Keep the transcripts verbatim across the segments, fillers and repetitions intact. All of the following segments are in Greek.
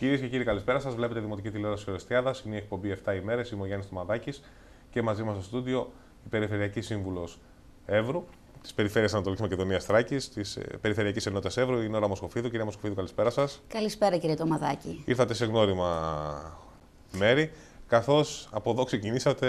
Κυρίες και κύριοι, καλησπέρα σας. Βλέπετε Δημοτική Τηλεόραση Ορεστιάδας. Είναι η εκπομπή επτά ημέρες. Είμαι ο Γιάννης Τομαδάκης και μαζί μας στο στούντιο η Περιφερειακή Σύμβουλος Εύρου, της Περιφέρειας Ανατολικής Μακεδονίας Θράκης, της Περιφερειακής Ενότητας Εύρου, η Νόρα Μοσχοφίδου. Κυρία Μοσχοφίδου, καλησπέρα σας. Καλησπέρα, κύριε Τομαδάκη. Ήρθατε σε γνώριμα μέρη, καθώς από εδώ ξεκινήσατε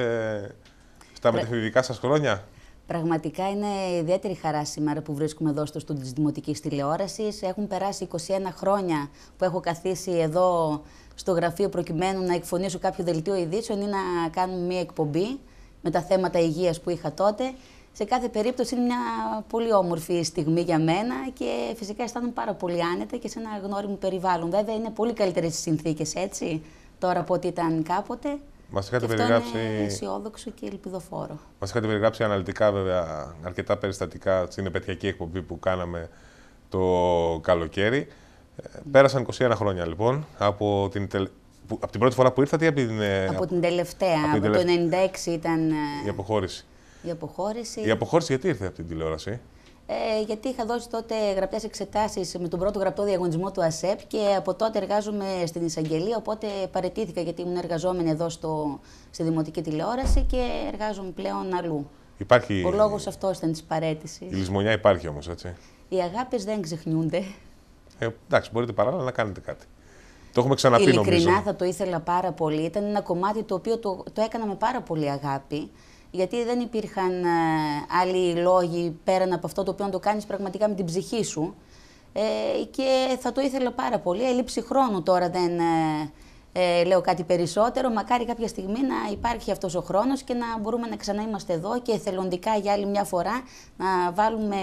στα Πρα... μετεφηβικά σας χρόνια. Πραγματικά είναι ιδιαίτερη χαρά σήμερα που βρίσκομαι εδώ στο στούντιο της Δημοτικής Τηλεόρασης. Έχουν περάσει είκοσι ένα χρόνια που έχω καθίσει εδώ στο γραφείο προκειμένου να εκφωνήσω κάποιο δελτίο ειδήσεων ή να κάνουμε μια εκπομπή με τα θέματα υγείας που είχα τότε. Σε κάθε περίπτωση είναι μια πολύ όμορφη στιγμή για μένα και φυσικά αισθάνομαι πάρα πολύ άνετα και σε ένα γνώριμο περιβάλλον. Βέβαια είναι πολύ καλύτερες οι συνθήκες, έτσι, τώρα από ό,τι ήταν κάποτε. Μας είχατε αυτό περιγράψει... είναι αισιόδοξο και ελπιδοφόρο. Μας είχατε περιγράψει αναλυτικά, βέβαια, αρκετά περιστατικά στην επαιτειακή εκπομπή που κάναμε το καλοκαίρι. Mm. Πέρασαν είκοσι ένα χρόνια, λοιπόν, από την, τελε... από την πρώτη φορά που ήρθατε ή από την... Από την τελευταία, από, από το χίλια εννιακόσια ενενήντα έξι ήταν... Η αποχώρηση. Η αποχώρηση. Η αποχώρηση γιατί ήρθε από την τηλεόραση? Ε, γιατί είχα δώσει τότε γραπτές εξετάσεις με τον πρώτο γραπτό διαγωνισμό του ΑΣΕΠ και από τότε εργάζομαι στην εισαγγελία, οπότε παραιτήθηκα γιατί ήμουν εργαζόμενη εδώ στο, στη Δημοτική Τηλεόραση και εργάζομαι πλέον αλλού. Υπάρχει... Ο λόγος αυτός ήταν της παραίτησης. Η λησμονιά υπάρχει όμως, έτσι. Οι αγάπες δεν ξεχνιούνται. Ε, εντάξει, μπορείτε παράλληλα να κάνετε κάτι. Το έχουμε ξαναπεί, Ειλικρινά, νομίζω. Ειλικρινά θα το ήθελα πάρα πολύ. Ήταν ένα κομμάτι το οποίο το, το έκανα με πάρα πολύ αγάπη. Γιατί δεν υπήρχαν ε, άλλοι λόγοι πέραν από αυτό το οποίο να το κάνεις πραγματικά με την ψυχή σου. Ε, και θα το ήθελα πάρα πολύ. Έλλειψη χρόνου τώρα δεν ε, ε, λέω κάτι περισσότερο. Μακάρι κάποια στιγμή να υπάρχει αυτός ο χρόνος και να μπορούμε να ξανά είμαστε εδώ και εθελοντικά για άλλη μια φορά να βάλουμε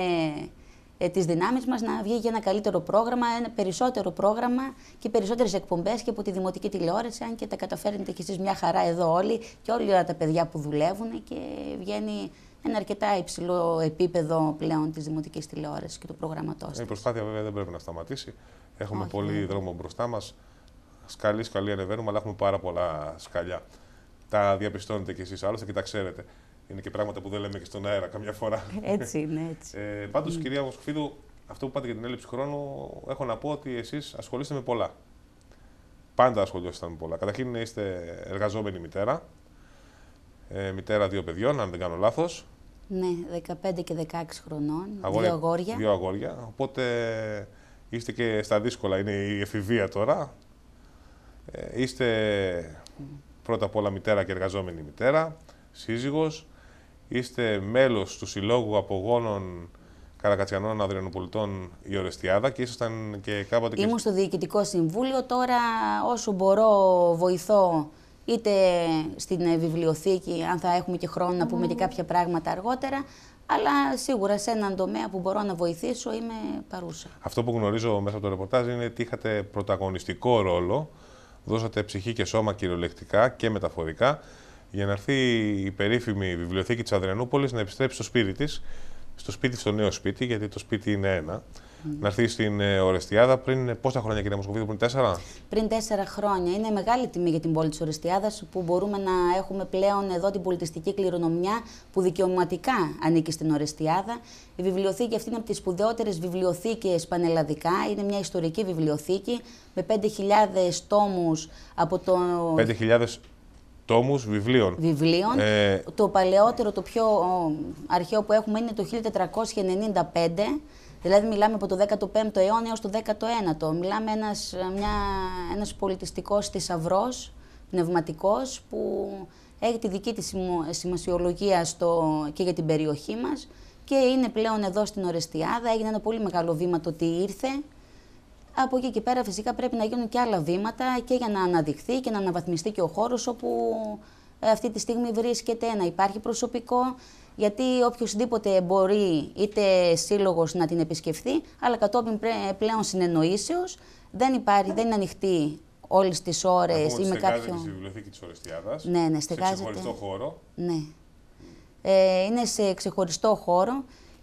ε, τις δυνάμεις μας να βγει για ένα καλύτερο πρόγραμμα, ένα περισσότερο πρόγραμμα και περισσότερες εκπομπές και από τη Δημοτική Τηλεόραση, αν και τα καταφέρνετε κι εσείς μια χαρά εδώ όλοι και όλοι τα παιδιά που δουλεύουν και βγαίνει ένα αρκετά υψηλό επίπεδο πλέον της Δημοτικής Τηλεόρασης και του προγραμματός. Η προσπάθεια βέβαια δεν πρέπει να σταματήσει. Έχουμε Όχι, πολύ ναι. δρόμο μπροστά μας. Σκαλί, σκαλί ανεβαίνουμε, αλλά έχουμε πάρα πολλά σκαλιά. Τα διαπιστώνετε κι εσείς άλλωστε και τα ξέρετε. Είναι και πράγματα που δεν λέμε και στον αέρα καμιά φορά. Έτσι είναι, έτσι. Ε, πάντως, mm. κυρία Μοσχοφίδου, αυτό που πάτε για την έλλειψη χρόνου, έχω να πω ότι εσείς ασχολείστε με πολλά. Πάντα ασχολείστε με πολλά. Καταρχήν είστε εργαζόμενη μητέρα. Ε, μητέρα δύο παιδιών, αν δεν κάνω λάθος. Ναι, δεκαπέντε και δεκαέξι χρονών, αγόρια, δύο αγόρια. Δύο αγόρια. Οπότε είστε και στα δύσκολα, είναι η εφηβεία τώρα. Ε, είστε mm. πρώτα απ' όλα μητέρα και εργαζόμενη μητέρα, σύζυγος. Είστε μέλος του Συλλόγου Απογόνων Καρακατσιανών Αδριανοπολιτών η Ορεστιάδα και ήσασταν και κάποτε... Και... Ήμουν στο Διοικητικό Συμβούλιο, τώρα όσο μπορώ βοηθώ είτε στην βιβλιοθήκη, αν θα έχουμε και χρόνο να πούμε και κάποια πράγματα αργότερα, αλλά σίγουρα σε έναν τομέα που μπορώ να βοηθήσω είμαι παρούσα. Αυτό που γνωρίζω μέσα από το ρεπορτάζ είναι ότι είχατε πρωταγωνιστικό ρόλο, δώσατε ψυχή και σώμα κυριολεκτικά και μεταφορικά, για να έρθει η περίφημη βιβλιοθήκη της Αδριανούπολης να επιστρέψει στο σπίτι της, στο σπίτι, στο νέο σπίτι, γιατί το σπίτι είναι ένα, mm. να έρθει στην Ορεστιάδα πριν πόσα χρόνια, κυρία Μοσχοφίδου, πριν τέσσερα? Πριν τέσσερα χρόνια. Είναι μεγάλη τιμή για την πόλη της Ορεστιάδας που μπορούμε να έχουμε πλέον εδώ την πολιτιστική κληρονομιά που δικαιωματικά ανήκει στην Ορεστιάδα. Η βιβλιοθήκη αυτή είναι από τις σπουδαιότερες βιβλιοθήκες πανελλαδικά. Είναι μια ιστορική βιβλιοθήκη με πέντε χιλιάδες τόμους από το... πέντε χιλιάδες τόμους βιβλίων. βιβλίων. Ε... Το παλαιότερο, το πιο αρχαίο που έχουμε είναι το χίλια τετρακόσια ενενήντα πέντε. Δηλαδή μιλάμε από το δέκατο πέμπτο αιώνα έως το δέκατο ένατο. Μιλάμε ένας, μια, ένας πολιτιστικός θησαυρός, πνευματικός, που έχει τη δική της σημασιολογία στο, και για την περιοχή μας και είναι πλέον εδώ στην Ορεστιάδα. Έγινε ένα πολύ μεγάλο βήμα το ότι ήρθε. Από εκεί και πέρα φυσικά πρέπει να γίνουν και άλλα βήματα και για να αναδειχθεί και να αναβαθμιστεί και ο χώρος όπου αυτή τη στιγμή βρίσκεται, να υπάρχει προσωπικό, γιατί οποιοσδήποτε μπορεί είτε σύλλογος να την επισκεφθεί, αλλά κατόπιν πλέον συνεννοήσεως δεν υπάρχει, δεν είναι ανοιχτή όλες τις ώρες ή με κάποιο... στη βιβλιοθήκη της Ορεστιάδας, ναι, ναι, στεγάζεται. σε ξεχωριστό χώρο. Ναι. Ε, είναι σε ξεχωριστό χώρο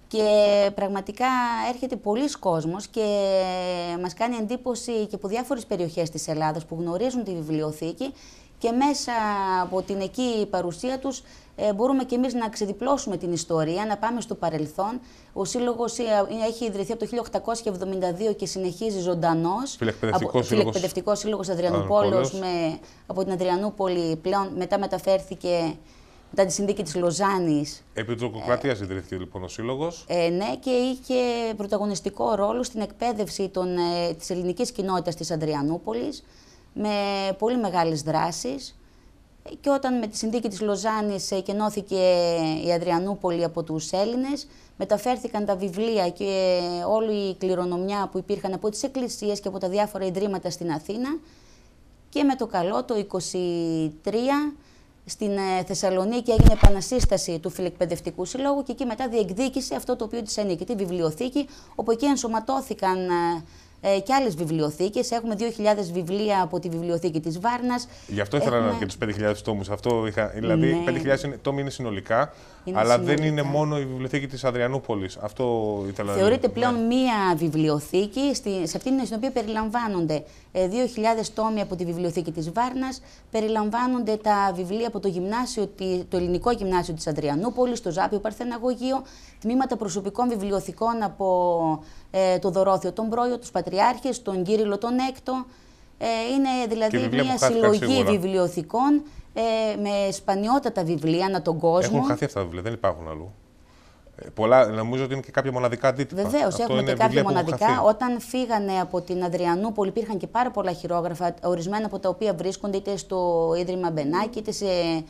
Και πραγματικά έρχεται πολλοί κόσμος και μας κάνει εντύπωση και από διάφορες περιοχές της Ελλάδας που γνωρίζουν τη βιβλιοθήκη και μέσα από την εκεί παρουσία τους ε, μπορούμε και εμείς να ξεδιπλώσουμε την ιστορία, να πάμε στο παρελθόν. Ο Σύλλογος έχει ιδρυθεί από το χίλια οκτακόσια εβδομήντα δύο και συνεχίζει ζωντανός. Φιλεκπαιδευτικός Σύλλογος, Φιλεκπαιδευτικός Σύλλογος Αδριανούπολεως, με, από την Αδριανούπολη πλέον μετά μεταφέρθηκε μετά τη συνθήκη της Λοζάνης. Επί της Τουρκοκρατίας ε, ιδρύθηκε λοιπόν ο Σύλλογος. Ε, ναι, και είχε πρωταγωνιστικό ρόλο στην εκπαίδευση των, ε, της ελληνικής κοινότητας της Αδριανούπολης με πολύ μεγάλες δράσεις. Και όταν με τη συνθήκη της Λοζάνης εκενώθηκε η Αδριανούπολη από τους Έλληνες, μεταφέρθηκαν τα βιβλία και όλη η κληρονομιά που υπήρχαν από τις εκκλησίες και από τα διάφορα ιδρύματα στην Αθήνα. Και με το καλό το είκοσι τρία στην Θεσσαλονίκη έγινε επανασύσταση του Φιλεκπαιδευτικού Συλλόγου και εκεί μετά διεκδίκησε αυτό το οποίο της ανήκει, τη βιβλιοθήκη, όπου εκεί ενσωματώθηκαν ε, και άλλες βιβλιοθήκες. Έχουμε δύο χιλιάδες βιβλία από τη βιβλιοθήκη της Βάρνας. Γι' αυτό ήθελα Έχουμε... να και τους πέντε χιλιάδες τόμους. Αυτό είχα, δηλαδή, ναι. πέντε χιλιάδες τόμοι είναι συνολικά, είναι αλλά συνολικά. δεν είναι μόνο η βιβλιοθήκη της Αδριανούπολης. Αυτό ήθελα Θεωρείται να... πλέον ναι. μία βιβλιοθήκη, στη, σε αυτήν στην οποία περιλαμβάνονται ε, δύο χιλιάδες τόμοι από τη βιβλιοθήκη της Βάρνας, περιλαμβάνονται τα βιβλία από το, γυμνάσιο, το ελληνικό γυμνάσιο της Αδριανούπολης, το Ζάπιο Παρθεναγωγείο, τμήματα προσωπικών βιβλιοθηκών από ε, το Δωρόθιο τον Πρόιο, τους Πατριάρχες, τον Κύριλλο τον Έκτο. Ε, είναι δηλαδή μια συλλογή σίγουρα. βιβλιοθηκών ε, με σπανιότατα βιβλία ανά τον κόσμο. Έχουν χαθεί αυτά τα βιβλία, δεν υπάρχουν αλλού. Ε, πολλά, νομίζω ότι είναι και κάποια μοναδικά αντίτυπα. Βεβαίως, έχουμε και κάποια μοναδικά. Όταν φύγανε από την Αδριανούπολη, υπήρχαν και πάρα πολλά χειρόγραφα, ορισμένα από τα οποία βρίσκονται είτε στο Ίδρυμα Μπενάκη, είτε σε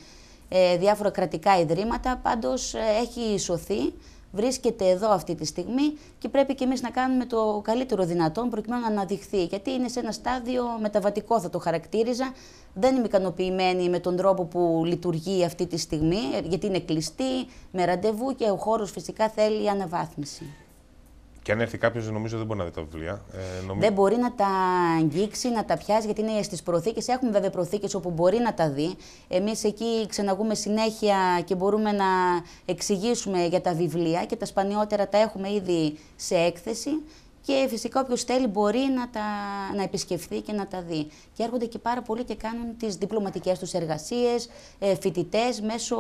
ε, διάφορα κρατικά ιδρύματα. Πάντως ε, έχει σωθεί. Βρίσκεται εδώ αυτή τη στιγμή και πρέπει και εμείς να κάνουμε το καλύτερο δυνατόν προκειμένου να αναδειχθεί. Γιατί είναι σε ένα στάδιο μεταβατικό, θα το χαρακτήριζα. Δεν είμαι ικανοποιημένη με τον τρόπο που λειτουργεί αυτή τη στιγμή, γιατί είναι κλειστή, με ραντεβού και ο χώρος φυσικά θέλει αναβάθμιση. Και αν έρθει κάποιος, νομίζω δεν μπορεί να δει τα βιβλία. Ε, νομι... Δεν μπορεί να τα αγγίξει, να τα πιάσει, γιατί είναι στις προθήκες. Έχουμε βέβαια προθήκες όπου μπορεί να τα δει. Εμείς εκεί ξεναγούμε συνέχεια και μπορούμε να εξηγήσουμε για τα βιβλία και τα σπανιότερα τα έχουμε ήδη σε έκθεση. Και φυσικά όποιος θέλει μπορεί να, τα, να επισκεφθεί και να τα δει. Και έρχονται και πάρα πολλοί και κάνουν τις διπλωματικές τους εργασίες, ε, φοιτητές μέσω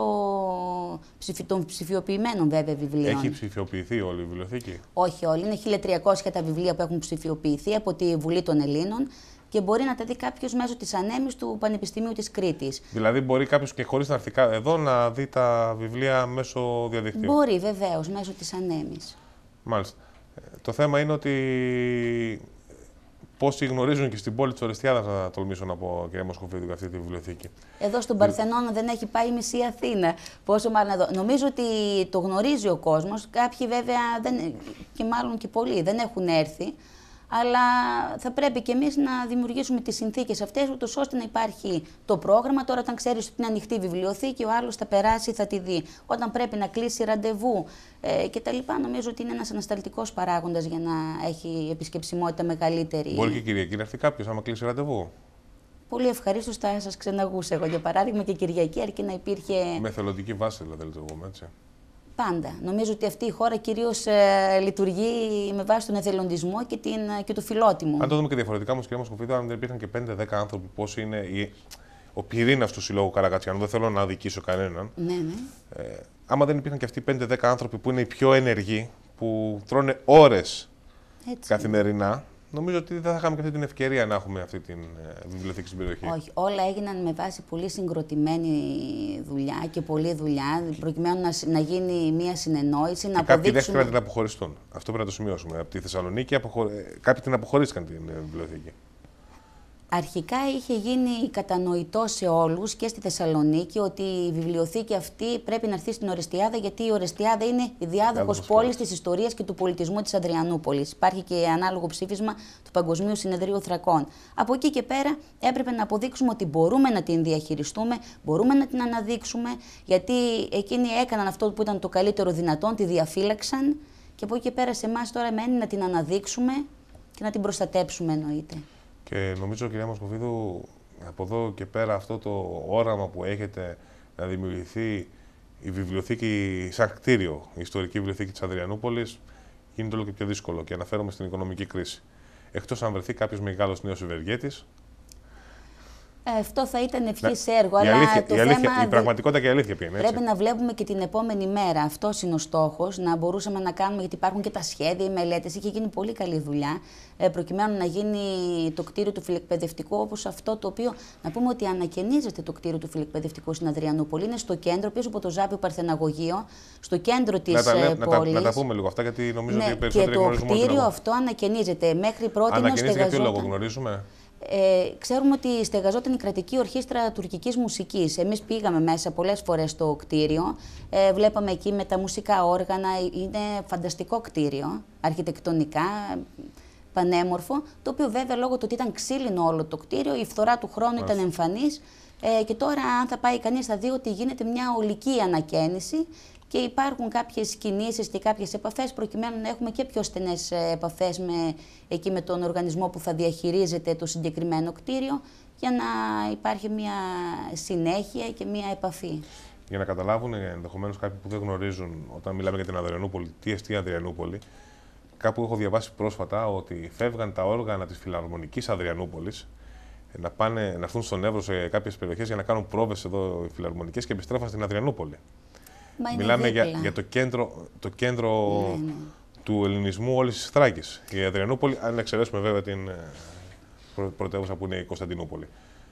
ψηφι, των ψηφιοποιημένων βέβαια βιβλίων. Έχει ψηφιοποιηθεί όλη η βιβλιοθήκη? Όχι όλη. Είναι χίλια τριακόσια τα βιβλία που έχουν ψηφιοποιηθεί από τη Βουλή των Ελλήνων και μπορεί να τα δει κάποιος μέσω της ανέμης του Πανεπιστημίου της Κρήτης. Δηλαδή μπορεί κάποιος και χωρίς να έρθει εδώ να δει τα βιβλία μέσω διαδικτύου? Μπορεί βεβαίως, μέσω της ανέμης. Μάλιστα. Το θέμα είναι ότι πόσοι γνωρίζουν και στην πόλη της Ορεστιάδας, να τολμήσω να πω, κυρία Μοσχοφίδου, για αυτή τη βιβλιοθήκη. Εδώ στον Παρθενώνα δεν έχει πάει η μισή Αθήνα. Πόσο μάλλον εδώ. Νομίζω ότι το γνωρίζει ο κόσμος. Κάποιοι βέβαια, δεν, και μάλλον και πολλοί, δεν έχουν έρθει. Αλλά θα πρέπει και εμείς να δημιουργήσουμε τις συνθήκες αυτές, ούτως ώστε να υπάρχει το πρόγραμμα. Τώρα, όταν ξέρεις ότι είναι ανοιχτή η βιβλιοθήκη, ο άλλος θα περάσει, θα τη δει. Όταν πρέπει να κλείσει ραντεβού ε, κτλ., νομίζω ότι είναι ένας ανασταλτικός παράγοντας για να έχει επισκεψιμότητα μεγαλύτερη. Μπορεί και Κυριακή να έρθει κάποιος, άμα κλείσει ραντεβού? Πολύ ευχαρίστως θα σας ξεναγούσα εγώ, για παράδειγμα, και Κυριακή, αρκεί να υπήρχε. Με θελοντική βάση, δηλαδή, λειτουργούμε έτσι. Πάντα. Νομίζω ότι αυτή η χώρα κυρίως ε, λειτουργεί με βάση τον εθελοντισμό και, την, και το φιλότιμο. Αν το δούμε και διαφορετικά όμως, κυρία Μοσχοφίδου, αν δεν υπήρχαν και πέντε δέκα άνθρωποι, πώς είναι η, ο πυρήνας του Συλλόγου Καρακατσιανού, δεν θέλω να αδικήσω κανέναν. Ναι, ναι. Ε, άμα δεν υπήρχαν και αυτοί οι πέντε δέκα άνθρωποι που είναι οι πιο ενεργοί, που τρώνε ώρες έτσι καθημερινά, νομίζω ότι δεν θα είχαμε και αυτή την ευκαιρία να έχουμε αυτή τη βιβλιοθήκη στην περιοχή. Όχι, όλα έγιναν με βάση πολύ συγκροτημένη δουλειά και πολλή δουλειά, προκειμένου να, να γίνει μια συνεννόηση, και να κάποιοι αποδείξουμε... δέχτηκαν να την αποχωριστούν. Αυτό πρέπει να το σημειώσουμε. Από τη Θεσσαλονίκη αποχω... κάποιοι την αποχωρίστηκαν την βιβλιοθήκη. Αρχικά είχε γίνει κατανοητό σε όλους και στη Θεσσαλονίκη ότι η βιβλιοθήκη αυτή πρέπει να έρθει στην Ορεστιάδα, γιατί η Ορεστιάδα είναι η διάδοχος πόλης της ιστορίας και του πολιτισμού της Αδριανούπολης. Υπάρχει και ανάλογο ψήφισμα του Παγκοσμίου Συνεδρίου Θρακών. Από εκεί και πέρα έπρεπε να αποδείξουμε ότι μπορούμε να την διαχειριστούμε, μπορούμε να την αναδείξουμε, γιατί εκείνοι έκαναν αυτό που ήταν το καλύτερο δυνατόν, τη διαφύλαξαν, και από εκεί και πέρα σε εμάς τώρα μένει να την αναδείξουμε και να την προστατέψουμε, εννοείται. Και νομίζω, κυρία Μοσχοφίδου, από εδώ και πέρα αυτό το όραμα που έχετε να δημιουργηθεί η βιβλιοθήκη, σαν κτίριο, η ιστορική βιβλιοθήκη της Αδριανούπολης, γίνεται όλο και πιο δύσκολο και αναφέρομαι στην οικονομική κρίση. Εκτός αν βρεθεί κάποιος μεγάλος νέος ευεργέτης. Αυτό θα ήταν ευχής έργο, η αλλά αλήθεια, το η, αλήθεια, θέμα... η πραγματικότητα και η αλήθεια ποια είναι, έτσι. Πρέπει να βλέπουμε και την επόμενη μέρα. Αυτός είναι ο στόχος, να μπορούσαμε να κάνουμε, γιατί υπάρχουν και τα σχέδια, οι μελέτες. Είχε γίνει πολύ καλή δουλειά, προκειμένου να γίνει το κτίριο του φιλεκπαιδευτικού, όπως αυτό το οποίο, να πούμε ότι ανακαινίζεται το κτίριο του φιλεκπαιδευτικού στην Αδριανούπολη. Είναι στο κέντρο, πίσω από το Ζάπιο Παρθεναγωγείο, στο κέντρο της πόλης. Να τα, να τα πούμε λίγο αυτά, γιατί νομίζω ναι, ότι οι περισσότεροι γνωρίζουμε. Και το κτίριο αυτό ανακαινίζεται. Μέχρι πρώτη ανακαινίζεται για ποιο λόγο γνωρίζουμε. Ε, ξέρουμε ότι στεγαζόταν η κρατική ορχήστρα τουρκικής μουσικής. Εμείς πήγαμε μέσα πολλές φορές στο κτίριο. Ε, βλέπαμε εκεί με τα μουσικά όργανα. Είναι φανταστικό κτίριο, αρχιτεκτονικά, πανέμορφο. Το οποίο βέβαια λόγω του ότι ήταν ξύλινο όλο το κτίριο, η φθορά του χρόνου ήταν εμφανής. Ε, και τώρα, αν θα πάει κανείς, θα δει ότι γίνεται μια ολική ανακαίνιση. Και υπάρχουν κάποιες κινήσεις και κάποιες επαφές προκειμένου να έχουμε και πιο στενές επαφές με, εκεί με τον οργανισμό που θα διαχειρίζεται το συγκεκριμένο κτίριο για να υπάρχει μια συνέχεια και μια επαφή. Για να καταλάβουν ενδεχομένως κάποιοι που δεν γνωρίζουν όταν μιλάμε για την Αδριανούπολη, τι εστί Αδριανούπολη, κάπου έχω διαβάσει πρόσφατα ότι φεύγαν τα όργανα της Φιλαρμονικής Αδριανούπολης να, πάνε, να έρθουν στον Εύρο σε κάποιες περιοχές για να κάνουν πρόβες εδώ οι φιλαρμονικές και επιστρέφαν στην Αδριανούπολη. Μιλάμε για, για το κέντρο, το κέντρο ναι, ναι. του ελληνισμού όλης της Θράκης. Η Αδριανούπολη, αν εξαιρέσουμε βέβαια την πρω, πρωτεύουσα που είναι η Κωνσταντινούπολη.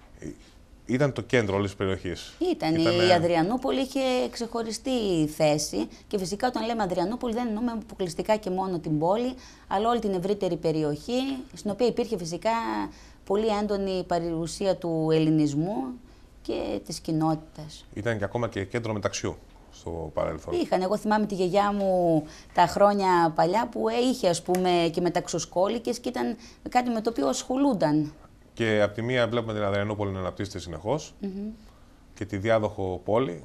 Ήταν το κέντρο όλης της περιοχής. Ήταν. Ήτανε... Η Αδριανούπολη είχε ξεχωριστή θέση και φυσικά όταν λέμε Αδριανούπολη δεν εννοούμε αποκλειστικά και μόνο την πόλη, αλλά όλη την ευρύτερη περιοχή, στην οποία υπήρχε φυσικά πολύ έντονη παρουσία του ελληνισμού και της κοινότητας. Ήταν και ακόμα και κέντρο μεταξιού. Στο παρελθόν. Είχαν. Εγώ θυμάμαι τη γιαγιά μου τα χρόνια παλιά που είχε ας πούμε και μεταξοσκόλικες και ήταν κάτι με το οποίο ασχολούνταν. Και από τη μία βλέπουμε την Αδριανούπολη να αναπτύσσεται συνεχώς mm-hmm. και τη διάδοχο πόλη.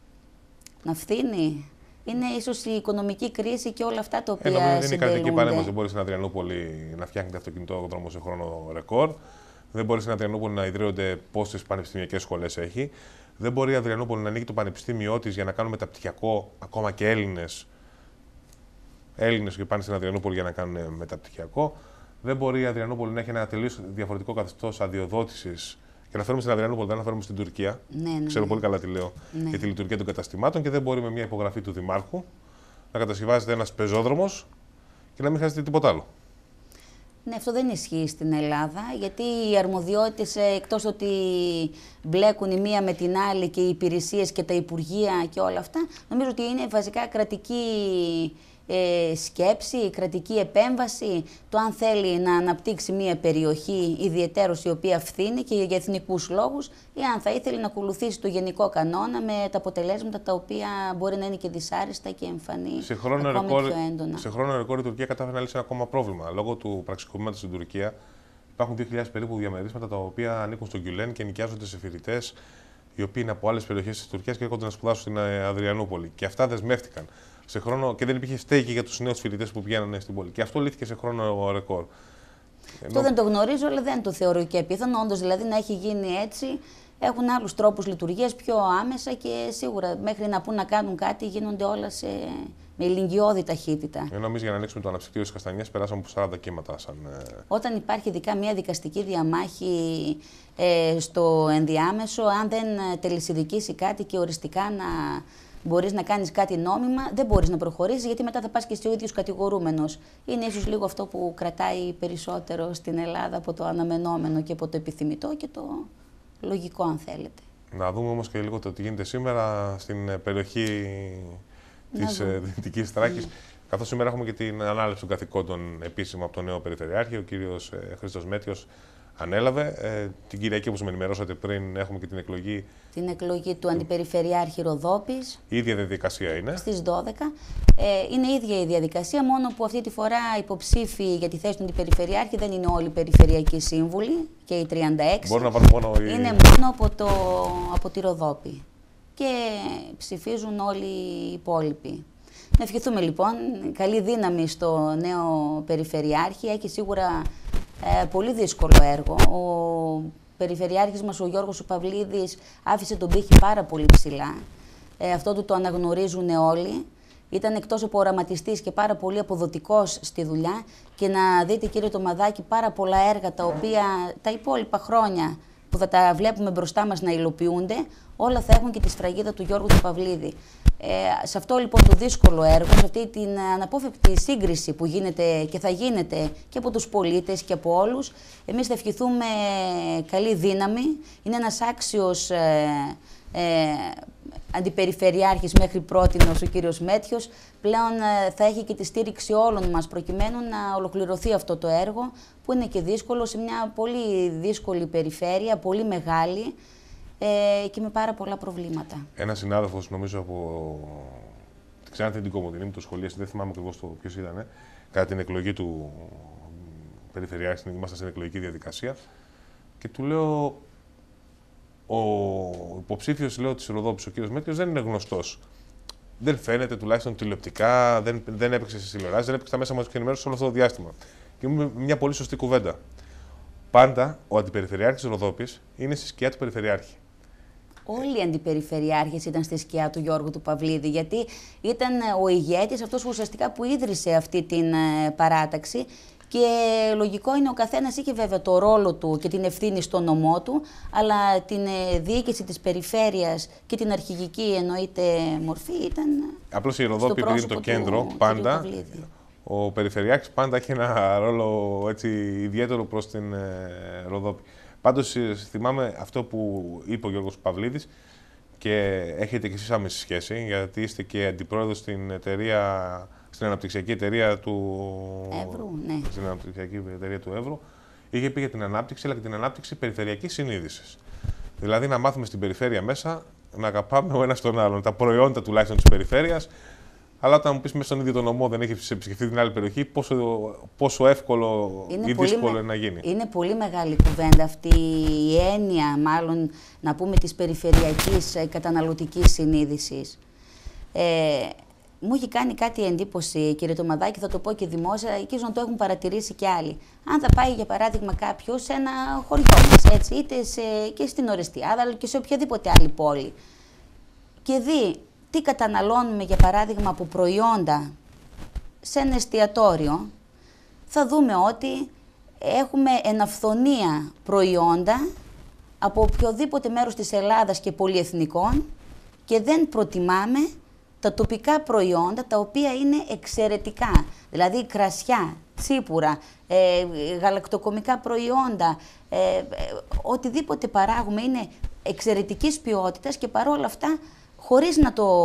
Να φθήνει. Είναι ίσως η οικονομική κρίση και όλα αυτά τα οποία ε, συντελούνται. Δεν είναι κρατική παρέμβαση. Δεν μπορεί στην Αδριανούπολη να φτιάχνετε αυτοκινητόδρομο σε χρόνο ρεκόρ. Δεν μπορεί στην Αδριανούπολη να ιδρύονται πόσες πανεπιστημιακές σχολές έχει. Δεν μπορεί η Αδριανούπολη να ανοίγει το πανεπιστήμιό της για να κάνουν μεταπτυχιακό ακόμα και Έλληνες. Έλληνες που πάνε στην Αδριανούπολη για να κάνουν μεταπτυχιακό. Δεν μπορεί η Αδριανούπολη να έχει ένα τελείως διαφορετικό καθεστώς αδειοδότησης. Και αναφέρομαι στην Αδριανούπολη, δεν αναφέρομαι στην Τουρκία. Ναι, ναι, Ξέρω ναι. πολύ καλά τι λέω ναι. για τη λειτουργία των καταστημάτων και δεν μπορεί με μια υπογραφή του Δημάρχου να κατασκευάζεται ένας πεζόδρομος και να μην χρειάζεται τίποτα άλλο. Ναι, αυτό δεν ισχύει στην Ελλάδα, γιατί οι αρμοδιότητες, εκτός ότι μπλέκουν η μία με την άλλη και οι υπηρεσίες και τα υπουργεία και όλα αυτά, νομίζω ότι είναι βασικά κρατική ε, σκέψη, κρατική επέμβαση, το αν θέλει να αναπτύξει μία περιοχή ιδιαιτέρως η οποία φθήνει και για εθνικούς λόγους, ή αν θα ήθελε να ακολουθήσει το γενικό κανόνα με τα αποτελέσματα τα οποία μπορεί να είναι και δυσάρεστα και εμφανή σε χρόνο ακόμη ρεκόρ, πιο έντονα. Σε χρόνο ρεκόρ η Τουρκία κατάφερε να λύσει ένα ακόμα πρόβλημα. Λόγω του πραξικοπήματος στην Τουρκία υπάρχουν δύο χιλιάδες περίπου διαμερίσματα τα οποία ανήκουν στον Γκιουλέν και νοικιάζονται σε φοιτητές οι οποίοι είναι από άλλες περιοχές της Τουρκίας και έρχονται να σπουδάσουν στην Αδριανούπολη. Και αυτά δεσμεύτηκαν. Σε χρόνο, και δεν υπήρχε στέγη για τους νέους φοιτητές που πηγαίνανε στην πόλη. Και αυτό λύθηκε σε χρόνο ρεκόρ. Αυτό Ενώ... δεν το γνωρίζω, αλλά δεν το θεωρώ και απίθανο. Όντως δηλαδή να έχει γίνει έτσι. Έχουν άλλους τρόπους λειτουργίας πιο άμεσα και σίγουρα μέχρι να πούν να κάνουν κάτι γίνονται όλα σε... με ηλικιώδη ταχύτητα. Ενώ εμείς για να ανοίξουμε το αναψυκτήριο της Καστανιάς περάσαμε από σαράντα κύματα. Σαν... Όταν υπάρχει ειδικά μια δικαστική διαμάχη ε, στο ενδιάμεσο, αν δεν τελεσιδικήσει κάτι και οριστικά να μπορείς να κάνεις κάτι νόμιμα, δεν μπορείς να προχωρήσεις, γιατί μετά θα πας και εσύ ο ίδιος κατηγορούμενος. Είναι ίσως λίγο αυτό που κρατάει περισσότερο στην Ελλάδα από το αναμενόμενο και από το επιθυμητό και το λογικό, αν θέλετε. Να δούμε όμως και λίγο το τι γίνεται σήμερα στην περιοχή της Δυτικής Θράκης. Mm. Καθώς σήμερα έχουμε και την ανάληψη των καθηκόντων επίσημα από τον νέο Περιφερειάρχη, ο κύριος ε, Χρήστος Μέτιος ανέλαβε. Ε, την Κυριακή, όπως με ενημερώσατε πριν, έχουμε και την εκλογή. Την εκλογή του Αντιπεριφερειάρχη Ροδόπης. Η ίδια διαδικασία είναι. Στις δώδεκα. Ε, είναι η ίδια η διαδικασία, μόνο που αυτή τη φορά υποψήφοι για τη θέση του Αντιπεριφερειάρχη δεν είναι όλοι οι περιφερειακοί σύμβουλοι και οι τριάντα έξι. Μπορούν να βάλουν μόνο οι... Είναι μόνο από, το, από τη Ροδόπη. Και ψηφίζουν όλοι οι υπόλοιποι. Να ευχηθούμε λοιπόν καλή δύναμη στο νέο Περιφερειάρχη. Έχει σίγουρα ε, πολύ δύσκολο έργο. Ο Περιφερειάρχης μας, ο Γιώργος ο Παυλίδης, άφησε τον πύχη πάρα πολύ ψηλά. Ε, αυτό του το αναγνωρίζουν όλοι. Ήταν εκτός από οραματιστής και πάρα πολύ αποδοτικός στη δουλειά. Και να δείτε, κύριε Τομαδάκη, πάρα πολλά έργα τα οποία τα υπόλοιπα χρόνια που θα τα βλέπουμε μπροστά μας να υλοποιούνται, όλα θα έχουν και τη σφραγίδα του Γιώργου του Παυλίδη. Ε, σε αυτό λοιπόν το δύσκολο έργο, σε αυτή την αναπόφευκτη σύγκριση που γίνεται και θα γίνεται και από τους πολίτες και από όλους, εμείς θα ευχηθούμε καλή δύναμη. Είναι ένας άξιος ε, ε, αντιπεριφερειάρχης μέχρι πρότινος ο κύριος Μέτιος. Πλέον ε, θα έχει και τη στήριξη όλων μας προκειμένου να ολοκληρωθεί αυτό το έργο, που είναι και δύσκολο σε μια πολύ δύσκολη περιφέρεια, πολύ μεγάλη, Ε, και με πάρα πολλά προβλήματα. Ένα συνάδελφο, νομίζω από. Ξέρετε την Κομωτινή, μου το σχολίασε, δεν θυμάμαι ακριβώς ποιος ήταν, κατά την εκλογή του Περιφερειάρχη, ήμασταν στην εκλογική διαδικασία. Και του λέω, ο υποψήφιος της Ροδόπης, ο κύριος Μέτιος, δεν είναι γνωστός. Δεν φαίνεται τουλάχιστον τηλεοπτικά, δεν, δεν έπαιξε στις τηλεοράσεις, δεν έπαιξε στα μέσα μαζικής ενημέρωσης όλο αυτό το διάστημα. Και μου μια πολύ σωστή κουβέντα. Πάντα ο αντιπεριφερειάρχης Ροδόπης είναι στη σκιά του Περιφερειάρχη. Όλοι οι αντιπεριφερειάρχες ήταν στη σκιά του Γιώργου του Παυλίδη, γιατί ήταν ο ηγέτης, αυτός ουσιαστικά που ίδρυσε αυτή την παράταξη. Και λογικό είναι, ο καθένας είχε βέβαια το ρόλο του και την ευθύνη στο νομό του, αλλά την διοίκηση της περιφέρειας και την αρχηγική εννοείται μορφή ήταν. Απλώς η Ροδόπη, επειδή είναι το κέντρο, πάντα. Ο Περιφερειάρχης πάντα έχει ένα ρόλο έτσι, ιδιαίτερο προς την ε, Ροδόπη. Πάντως θυμάμαι αυτό που είπε ο Γιώργος Παυλίδης και έχετε και εσείς άμεση σχέση, γιατί είστε και αντιπρόεδρος στην εταιρεία, στην αναπτυξιακή εταιρεία του Εύρου, ναι. Στην αναπτυξιακή εταιρεία του Εύρου. Είχε πει για την ανάπτυξη, αλλά και την ανάπτυξη περιφερειακής συνείδησης. Δηλαδή να μάθουμε στην περιφέρεια μέσα να αγαπάμε ο ένας τον άλλον, τα προϊόντα τουλάχιστον της περιφέρειας. Αλλά όταν μου πεις μέσα στον ίδιο τον νομό δεν έχει επισκεφθεί την άλλη περιοχή, πόσο, πόσο εύκολο είναι ή δύσκολο είναι να γίνει. Είναι πολύ μεγάλη κουβέντα αυτή η έννοια, μάλλον να πούμε, της περιφερειακής καταναλωτικής συνείδησης. Ε, μου έχει κάνει κάτι εντύπωση, κύριε Τομαδάκη, θα το πω και δημόσια, και ίσως να το έχουν παρατηρήσει και άλλοι. Αν θα πάει, για παράδειγμα, κάποιος σε ένα χωριό μας, έτσι, είτε σε, και στην Ορεστιάδα, αλλά και σε οποιαδήποτε άλλη πόλη, και δει τι καταναλώνουμε, για παράδειγμα, από προϊόντα σε ένα εστιατόριο, θα δούμε ότι έχουμε εναυθονία προϊόντα από οποιοδήποτε μέρος της Ελλάδας και πολυεθνικών και δεν προτιμάμε τα τοπικά προϊόντα, τα οποία είναι εξαιρετικά. Δηλαδή κρασιά, τσίπουρα, ε, γαλακτοκομικά προϊόντα, ε, ε, οτιδήποτε παράγουμε είναι εξαιρετικής ποιότητας και παρόλα αυτά, χωρίς να το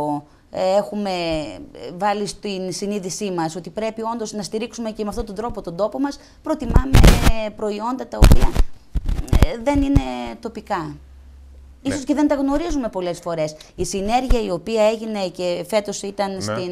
ε, έχουμε βάλει στην συνείδησή μας ότι πρέπει όντως να στηρίξουμε και με αυτόν τον τρόπο τον τόπο μας, προτιμάμε ε, προϊόντα τα οποία ε, δεν είναι τοπικά. Ναι. Ίσως και δεν τα γνωρίζουμε πολλές φορές. Η συνέργεια η οποία έγινε και φέτος ήταν ναι. στην,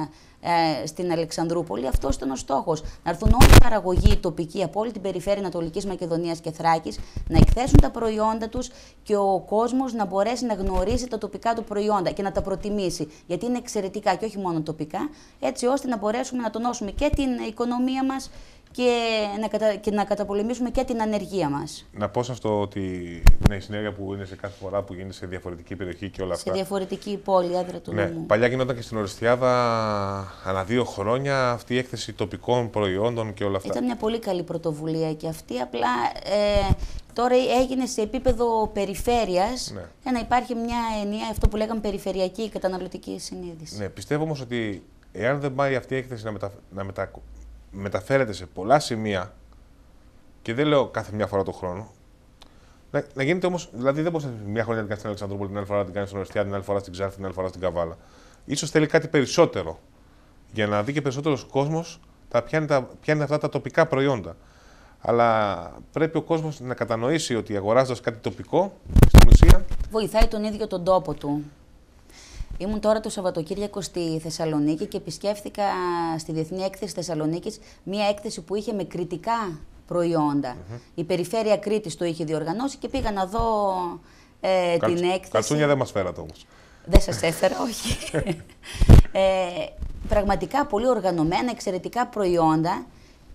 ε, στην Αλεξανδρούπολη, αυτός ήταν ο στόχος. Να έρθουν όλοι οι παραγωγοί τοπικοί από όλη την περιφέρεια Ανατολικής Μακεδονίας και Θράκης, να εκθέσουν τα προϊόντα τους και ο κόσμος να μπορέσει να γνωρίσει τα τοπικά του προϊόντα και να τα προτιμήσει. Γιατί είναι εξαιρετικά και όχι μόνο τοπικά, έτσι ώστε να μπορέσουμε να τονώσουμε και την οικονομία μας και να, κατα... και να καταπολεμήσουμε και την ανεργία μας. Να πω σε αυτό ότι ναι, η συνέργεια που είναι σε κάθε φορά που γίνεται σε διαφορετική περιοχή και όλα αυτά. Σε διαφορετική πόλη, έδρα του ναι, νομού. Παλιά γινόταν και στην Ορεστιάδα ανά δύο χρόνια αυτή η έκθεση τοπικών προϊόντων και όλα αυτά. Ήταν μια πολύ καλή πρωτοβουλία και αυτή. Απλά ε, τώρα έγινε σε επίπεδο περιφέρειας ναι. για να υπάρχει μια ενιαία, αυτό που λέγαμε, περιφερειακή καταναλωτική συνείδηση. Ναι, πιστεύω όμως ότι εάν δεν πάει αυτή η έκθεση να, μετα... να μετα... μεταφέρεται σε πολλά σημεία, και δεν λέω κάθε μια φορά το χρόνο, να, να γίνεται όμως, δηλαδή δεν μπορεί μια χρονιά να την κάνει στην Αλεξανδρούπολη, την άλλη φορά να την κάνει στην Ορεστιάδα, την άλλη φορά στην Ξάρτη, την άλλη φορά στην Καβάλα. Ίσως θέλει κάτι περισσότερο, για να δει και περισσότερος κόσμος τα ποια, είναι τα, ποια είναι αυτά τα τοπικά προϊόντα. Αλλά πρέπει ο κόσμος να κατανοήσει ότι αγοράζοντας κάτι τοπικό, στην ουσία βοηθάει τον ίδιο τον τόπο του. Ήμουν τώρα το Σαββατοκύριακο στη Θεσσαλονίκη και επισκέφθηκα στη Διεθνή Έκθεση Θεσσαλονίκης μία έκθεση που είχε με κριτικά προϊόντα. Mm-hmm. Η Περιφέρεια Κρήτης το είχε διοργανώσει και πήγα να δω ε, Καλ, την έκθεση. Καλτσούνια δεν μας φέρατε όμως. Δεν σας έφερα, όχι. ε, πραγματικά πολύ οργανωμένα, εξαιρετικά προϊόντα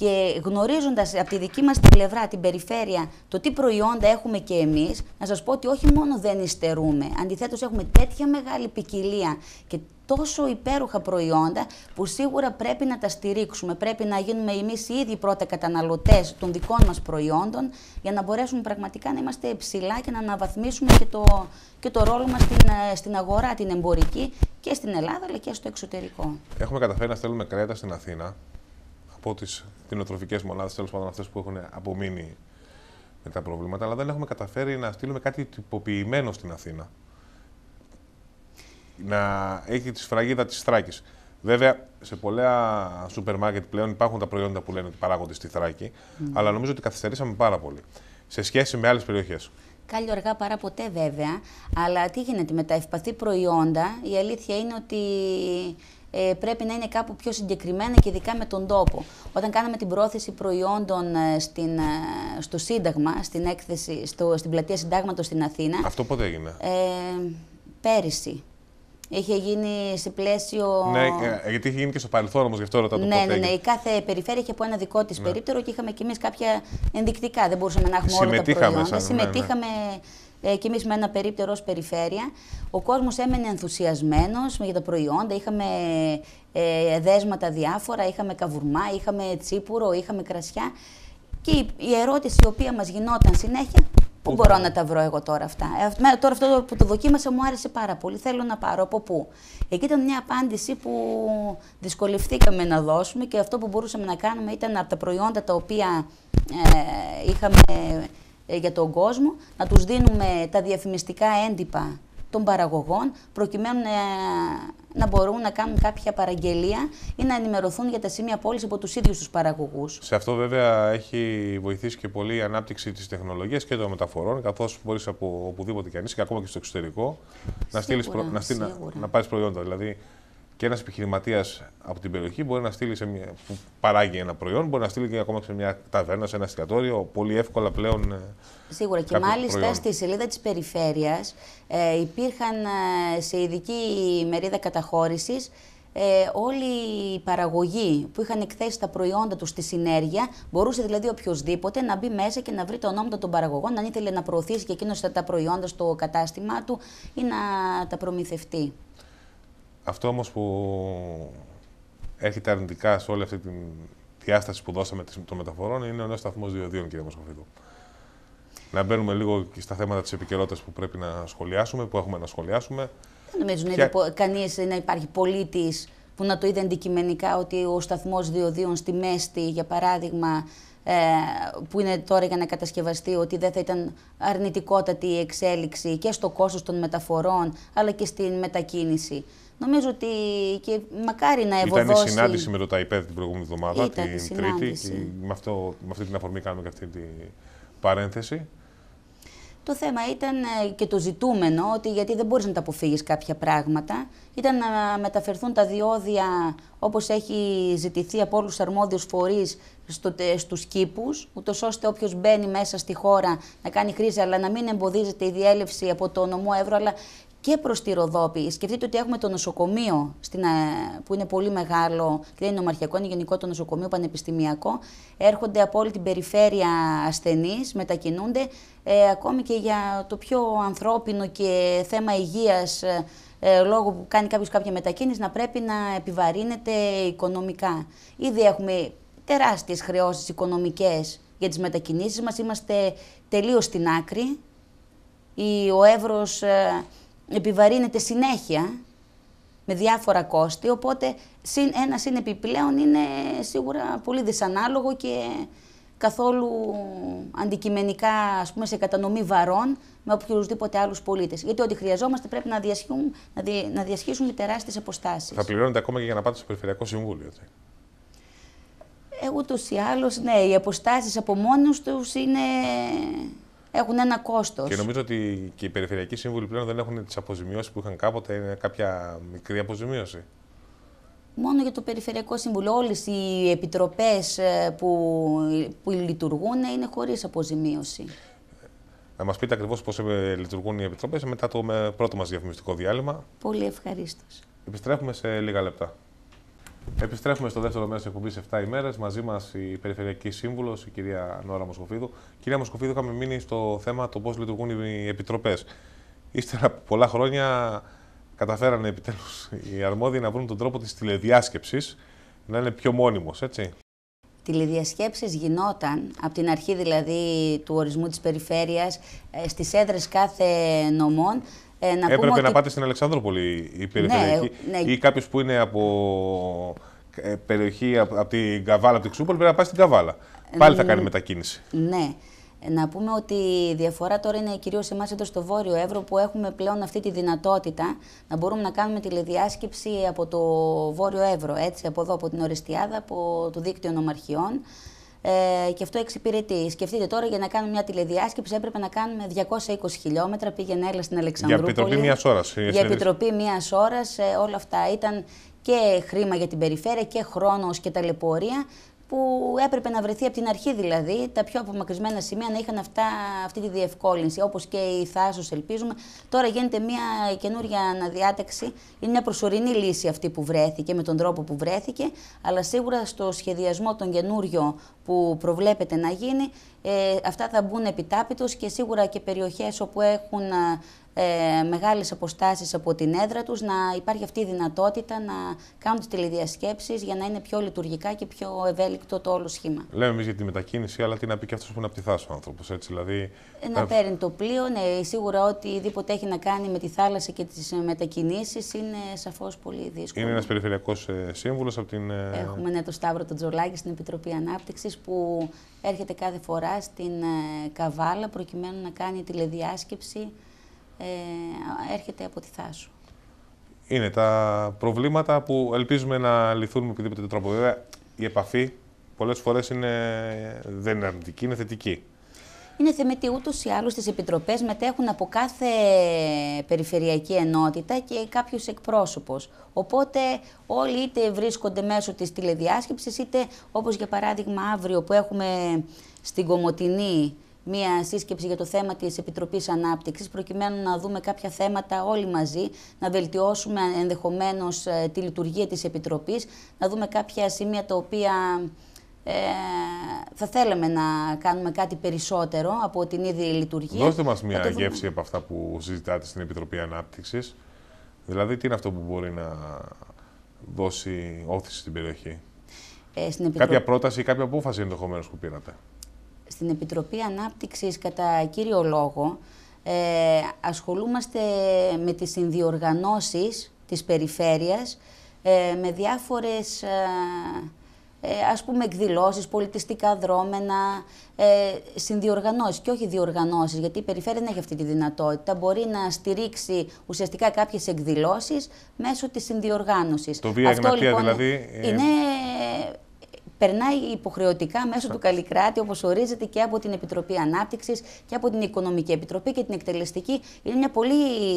Και γνωρίζοντας από τη δική μας την πλευρά, την περιφέρεια, το τι προϊόντα έχουμε και εμείς, να σας πω ότι όχι μόνο δεν υστερούμε, αντιθέτως έχουμε τέτοια μεγάλη ποικιλία και τόσο υπέροχα προϊόντα που σίγουρα πρέπει να τα στηρίξουμε. Πρέπει να γίνουμε εμείς οι ίδιοι πρώτα καταναλωτές των δικών μας προϊόντων για να μπορέσουμε πραγματικά να είμαστε ψηλά και να αναβαθμίσουμε και το, και το ρόλο μας στην, στην αγορά, την εμπορική και στην Ελλάδα αλλά και στο εξωτερικό. Έχουμε καταφέρει να στέλνουμε κρέατα στην Αθήνα από τις κτηνοτροφικές μονάδες, τέλος πάντων αυτές που έχουν απομείνει με τα προβλήματα, αλλά δεν έχουμε καταφέρει να στείλουμε κάτι τυποποιημένο στην Αθήνα. Να έχει τη σφραγίδα της Θράκης. Βέβαια, σε πολλά σούπερ μάρκετ πλέον υπάρχουν τα προϊόντα που λένε ότι παράγονται στη Θράκη, mm. αλλά νομίζω ότι καθυστερήσαμε πάρα πολύ σε σχέση με άλλες περιοχές. Κάλλιο αργά παρά ποτέ βέβαια, αλλά τι γίνεται με τα ευπαθή προϊόντα, η αλήθεια είναι ότι ε, πρέπει να είναι κάπου πιο συγκεκριμένα και ειδικά με τον τόπο. Όταν κάναμε την πρόθεση προϊόντων ε, στην, ε, στο Σύνταγμα, στην, έκθεση, στο, στην πλατεία Συντάγματος στην Αθήνα. Αυτό πότε έγινε? Ε, πέρυσι. Είχε γίνει σε πλαίσιο. Ναι, γιατί είχε γίνει και στο παρελθόν όμως, γι' αυτό ρωτάω το ναι, πότε ναι, ναι. έγινε. Η κάθε περιφέρεια είχε από ένα δικό της ναι. περίπτερο και είχαμε κι εμείς κάποια ενδεικτικά. Δεν μπορούσαμε να έχουμε όλα τα προϊόντα. Σαν, Συμμετείχαμε ναι, ναι. κι εμείς με ένα περίπτερο ως περιφέρεια. Ο κόσμος έμενε ενθουσιασμένος για τα προϊόντα. Είχαμε ε, δέσματα διάφορα, είχαμε καβουρμά, είχαμε τσίπουρο, είχαμε κρασιά. Και η, η ερώτηση η οποία μας γινόταν συνέχεια. Πού μπορώ να τα βρω εγώ τώρα αυτά. Ε, τώρα αυτό που το δοκίμασα μου άρεσε πάρα πολύ. Θέλω να πάρω από πού. Εκεί ήταν μια απάντηση που δυσκολευτήκαμε να δώσουμε και αυτό που μπορούσαμε να κάνουμε ήταν από τα προϊόντα τα οποία ε, είχαμε ε, για τον κόσμο να τους δίνουμε τα διαφημιστικά έντυπα των παραγωγών προκειμένου να, να μπορούν να κάνουν κάποια παραγγελία ή να ενημερωθούν για τα σημεία πώληση από τους ίδιους τους παραγωγούς. Σε αυτό βέβαια έχει βοηθήσει και πολύ η ανάπτυξη της τεχνολογίας και των μεταφορών, καθώς μπορείς από οπουδήποτε κι αν είσαι και ακόμα και στο εξωτερικό να, στείλεις προ... να, στείλ... να... να πάρεις προϊόντα. Δηλαδή και ένας επιχειρηματίας από την περιοχή μπορεί να στείλει σε μια... που παράγει ένα προϊόν, μπορεί να στείλει και ακόμα σε μια ταβέρνα, σε ένα εστιατόριο, πολύ εύκολα πλέον. Σίγουρα και μάλιστα προϊόν. Στη σελίδα της περιφέρειας ε, υπήρχαν ε, σε ειδική μερίδα καταχώρησης ε, όλοι οι παραγωγοί που είχαν εκθέσει τα προϊόντα τους στη συνέργεια, μπορούσε δηλαδή οποιοδήποτε να μπει μέσα και να βρει τα ονόματα των παραγωγών, αν ήθελε να προωθήσει και εκείνος τα προϊόντα στο κατάστημά του ή να τα προμηθευτεί. Αυτό όμως που έρχεται αρνητικά σε όλη αυτή τη διάσταση που δώσαμε των μεταφορών είναι ο νέος σταθμός διοδίων, κύριε Μοσχοφίδου. Να μπαίνουμε λίγο και στα θέματα της επικαιρότητας που πρέπει να σχολιάσουμε, που έχουμε να σχολιάσουμε. Δεν νομίζω να Ποια... κανείς να υπάρχει πολίτης που να το είδε αντικειμενικά ότι ο σταθμός διοδίων στη Μέστη, για παράδειγμα, ε, που είναι τώρα για να κατασκευαστεί, ότι δεν θα ήταν αρνητικότατη η εξέλιξη και στο κόστος των μεταφορών, αλλά και στην μετακίνηση. Νομίζω ότι και μακάρι να ευωδώσει. Ήταν η συνάντηση με το ΤΑΙΠΕΔ την προηγούμενη εβδομάδα, την Τρίτη, και με, αυτό, με αυτή την αφορμή κάνουμε και αυτή την παρένθεση. Το θέμα ήταν και το ζητούμενο, ότι γιατί δεν μπορείς να τα αποφύγεις κάποια πράγματα, ήταν να μεταφερθούν τα διόδια όπως έχει ζητηθεί από όλους τους αρμόδιους φορείς στο, στους κήπους, ούτως ώστε όποιος μπαίνει μέσα στη χώρα να κάνει χρήση, αλλά να μην εμποδίζεται η διέλευση από το νομό Εύρο, αλλά και προς τη Ροδόπη. Σκεφτείτε ότι έχουμε το νοσοκομείο, στην, που είναι πολύ μεγάλο, και δεν είναι νομαρχιακό, είναι γενικό το νοσοκομείο πανεπιστημιακό. Έρχονται από όλη την περιφέρεια ασθενείς, μετακινούνται, ε, ακόμη και για το πιο ανθρώπινο και θέμα υγείας, ε, λόγω που κάνει κάποιος κάποια μετακίνηση, να πρέπει να επιβαρύνεται οικονομικά. Ήδη έχουμε τεράστιες χρεώσεις οικονομικές για τις μετακινήσεις μας, είμαστε τελείως στην άκρη. Ο Εύρος ε, επιβαρύνεται συνέχεια με διάφορα κόστη, οπότε ένα συν επιπλέον είναι σίγουρα πολύ δυσανάλογο και καθόλου αντικειμενικά, ας πούμε, σε κατανομή βαρών με οποιοδήποτε άλλους πολίτες. Γιατί ό,τι χρειαζόμαστε πρέπει να διασχίσουμε, να, δι, να διασχίσουμε τεράστιες αποστάσεις. Θα πληρώνετε ακόμα και για να πάτε στο Περιφερειακό Συμβούλιο, έτσι. Ε, ούτως ή άλλως, ναι, οι αποστάσεις από μόνος τους είναι... έχουν ένα κόστος. Και νομίζω ότι και οι περιφερειακοί σύμβουλοι πλέον δεν έχουν τις αποζημιώσεις που είχαν κάποτε, είναι κάποια μικρή αποζημίωση. Μόνο για το Περιφερειακό Σύμβουλο. Όλες οι επιτροπές που, που λειτουργούν είναι χωρίς αποζημίωση. Να μας πείτε ακριβώς πώς λειτουργούν οι επιτροπές μετά το πρώτο μας διαφημιστικό διάλειμμα. Πολύ ευχαρίστως. Επιστρέφουμε σε λίγα λεπτά. Επιστρέφουμε στο δεύτερο μέρος της εκπομπής επτά ημέρες. Μαζί μας η Περιφερειακή Σύμβουλος, η κυρία Νόρα Μοσκοφίδου. Κυρία Μοσκοφίδου, είχαμε μείνει στο θέμα το πώς λειτουργούν οι επιτροπές. Ύστερα από πολλά χρόνια καταφέρανε επιτέλους οι αρμόδιοι να βρουν τον τρόπο της τηλεδιάσκεψης να είναι πιο μόνιμος, έτσι. Τηλεδιασκέψεις γινόταν, από την αρχή δηλαδή του ορισμού της περιφέρειας, στις έδρες κάθε νομών. Ε, να Έπρεπε πούμε να ότι... πάτε στην Αλεξανδρούπολη η περιφερειακή, ναι, ναι. ή κάποιος που είναι από ε, περιοχή, από, από την Καβάλα, από την Ξούπολη, πρέπει να πάει στην Καβάλα. Πάλι θα κάνει μετακίνηση. Ναι. Να πούμε ότι η διαφορά τώρα είναι κυρίως εμάς εδώ στο Βόρειο Εύρο, που έχουμε πλέον αυτή τη δυνατότητα να μπορούμε να κάνουμε τηλεδιάσκεψη από το Βόρειο Εύρο, έτσι, από εδώ, από την Ορεστιάδα, από το δίκτυο νομαρχιών. Ε, και αυτό εξυπηρετεί. Σκεφτείτε τώρα, για να κάνουμε μια τηλεδιάσκεψη έπρεπε να κάνουμε διακόσια είκοσι χιλιόμετρα, πήγαινε έλα στην Αλεξανδρούπολη. Για επιτροπή μιας ώρας. Για επιτροπή μιας ώρας, ε, όλα αυτά ήταν και χρήμα για την περιφέρεια και χρόνος και ταλαιπωρία, που έπρεπε να βρεθεί από την αρχή, δηλαδή τα πιο απομακρυσμένα σημεία να είχαν αυτά, αυτή τη διευκόλυνση, όπως και η Θάσος, ελπίζουμε. Τώρα γίνεται μια καινούρια αναδιάταξη, είναι μια προσωρινή λύση αυτή που βρέθηκε, με τον τρόπο που βρέθηκε, αλλά σίγουρα στο σχεδιασμό τον καινούριο που προβλέπεται να γίνει, ε, αυτά θα μπουν επιτάπητος, και σίγουρα και περιοχές όπου έχουν ε, μεγάλες αποστάσεις από την έδρα τους, να υπάρχει αυτή η δυνατότητα να κάνουν τις τηλεδιασκέψεις για να είναι πιο λειτουργικά και πιο ευέλικτο το όλο σχήμα. Λέμε εμείς για τη μετακίνηση, αλλά τι να πει και αυτός που είναι από τη Θάσο ο άνθρωπος, έτσι, δηλαδή... Να παίρνει το πλοίο, ναι, σίγουρα οτιδήποτε έχει να κάνει με τη θάλασσα και τις μετακινήσεις είναι σαφώς πολύ δύσκολο. Είναι ένας περιφερειακός ε, σύμβουλος από την... Ε... Έχουμε ναι, το Σταύρο τον Τζολάκη στην Επιτροπή Ανάπτυξης, που έρχεται κάθε φορά στην ε, Καβάλα προκειμένου να κάνει τηλεδιάσκεψη. Ε, έρχεται από τη Θάσο. Είναι τα προβλήματα που ελπίζουμε να λυθούν με οποιοδήποτε τρόπο. Βέβαια, η επαφή πολλές φορές είναι, δεν είναι αρνητική, είναι θετική. Είναι θεμετή, ούτως ή άλλως στις επιτροπές μετέχουν από κάθε περιφερειακή ενότητα και κάποιος εκπρόσωπος. Οπότε όλοι είτε βρίσκονται μέσω της τηλεδιάσκεψης, είτε όπως για παράδειγμα αύριο που έχουμε στην Κομοτηνή μία σύσκεψη για το θέμα της Επιτροπής Ανάπτυξης, προκειμένου να δούμε κάποια θέματα όλοι μαζί, να βελτιώσουμε ενδεχομένως τη λειτουργία της Επιτροπής, να δούμε κάποια σημεία τα οποία ε, θα θέλαμε να κάνουμε κάτι περισσότερο από την ίδια λειτουργία. Δώστε μας μία γεύση από αυτά που συζητάτε στην Επιτροπή Ανάπτυξης. Δηλαδή, τι είναι αυτό που μπορεί να δώσει όθηση στην περιοχή. Ε, στην Επιτρο... Κάποια πρόταση ή κάποια απόφαση ενδεχομένως που πήρατε. Στην Επιτροπή Ανάπτυξης, κατά κύριο λόγο, ε, ασχολούμαστε με τις συνδιοργανώσεις της περιφέρειας, ε, με διάφορες, ε, ε, ας πούμε, εκδηλώσεις, πολιτιστικά δρόμενα, ε, συνδιοργανώσεις και όχι διοργανώσεις, γιατί η περιφέρεια δεν έχει αυτή τη δυνατότητα. Μπορεί να στηρίξει ουσιαστικά κάποιες εκδηλώσεις μέσω της συνδιοργάνωσης. Το Βία Εγνατία, λοιπόν, δηλαδή... Είναι... περνάει υποχρεωτικά μέσω του Καλλικράτη, όπως ορίζεται και από την Επιτροπή Ανάπτυξης και από την Οικονομική Επιτροπή και την Εκτελεστική. Είναι μια πολύ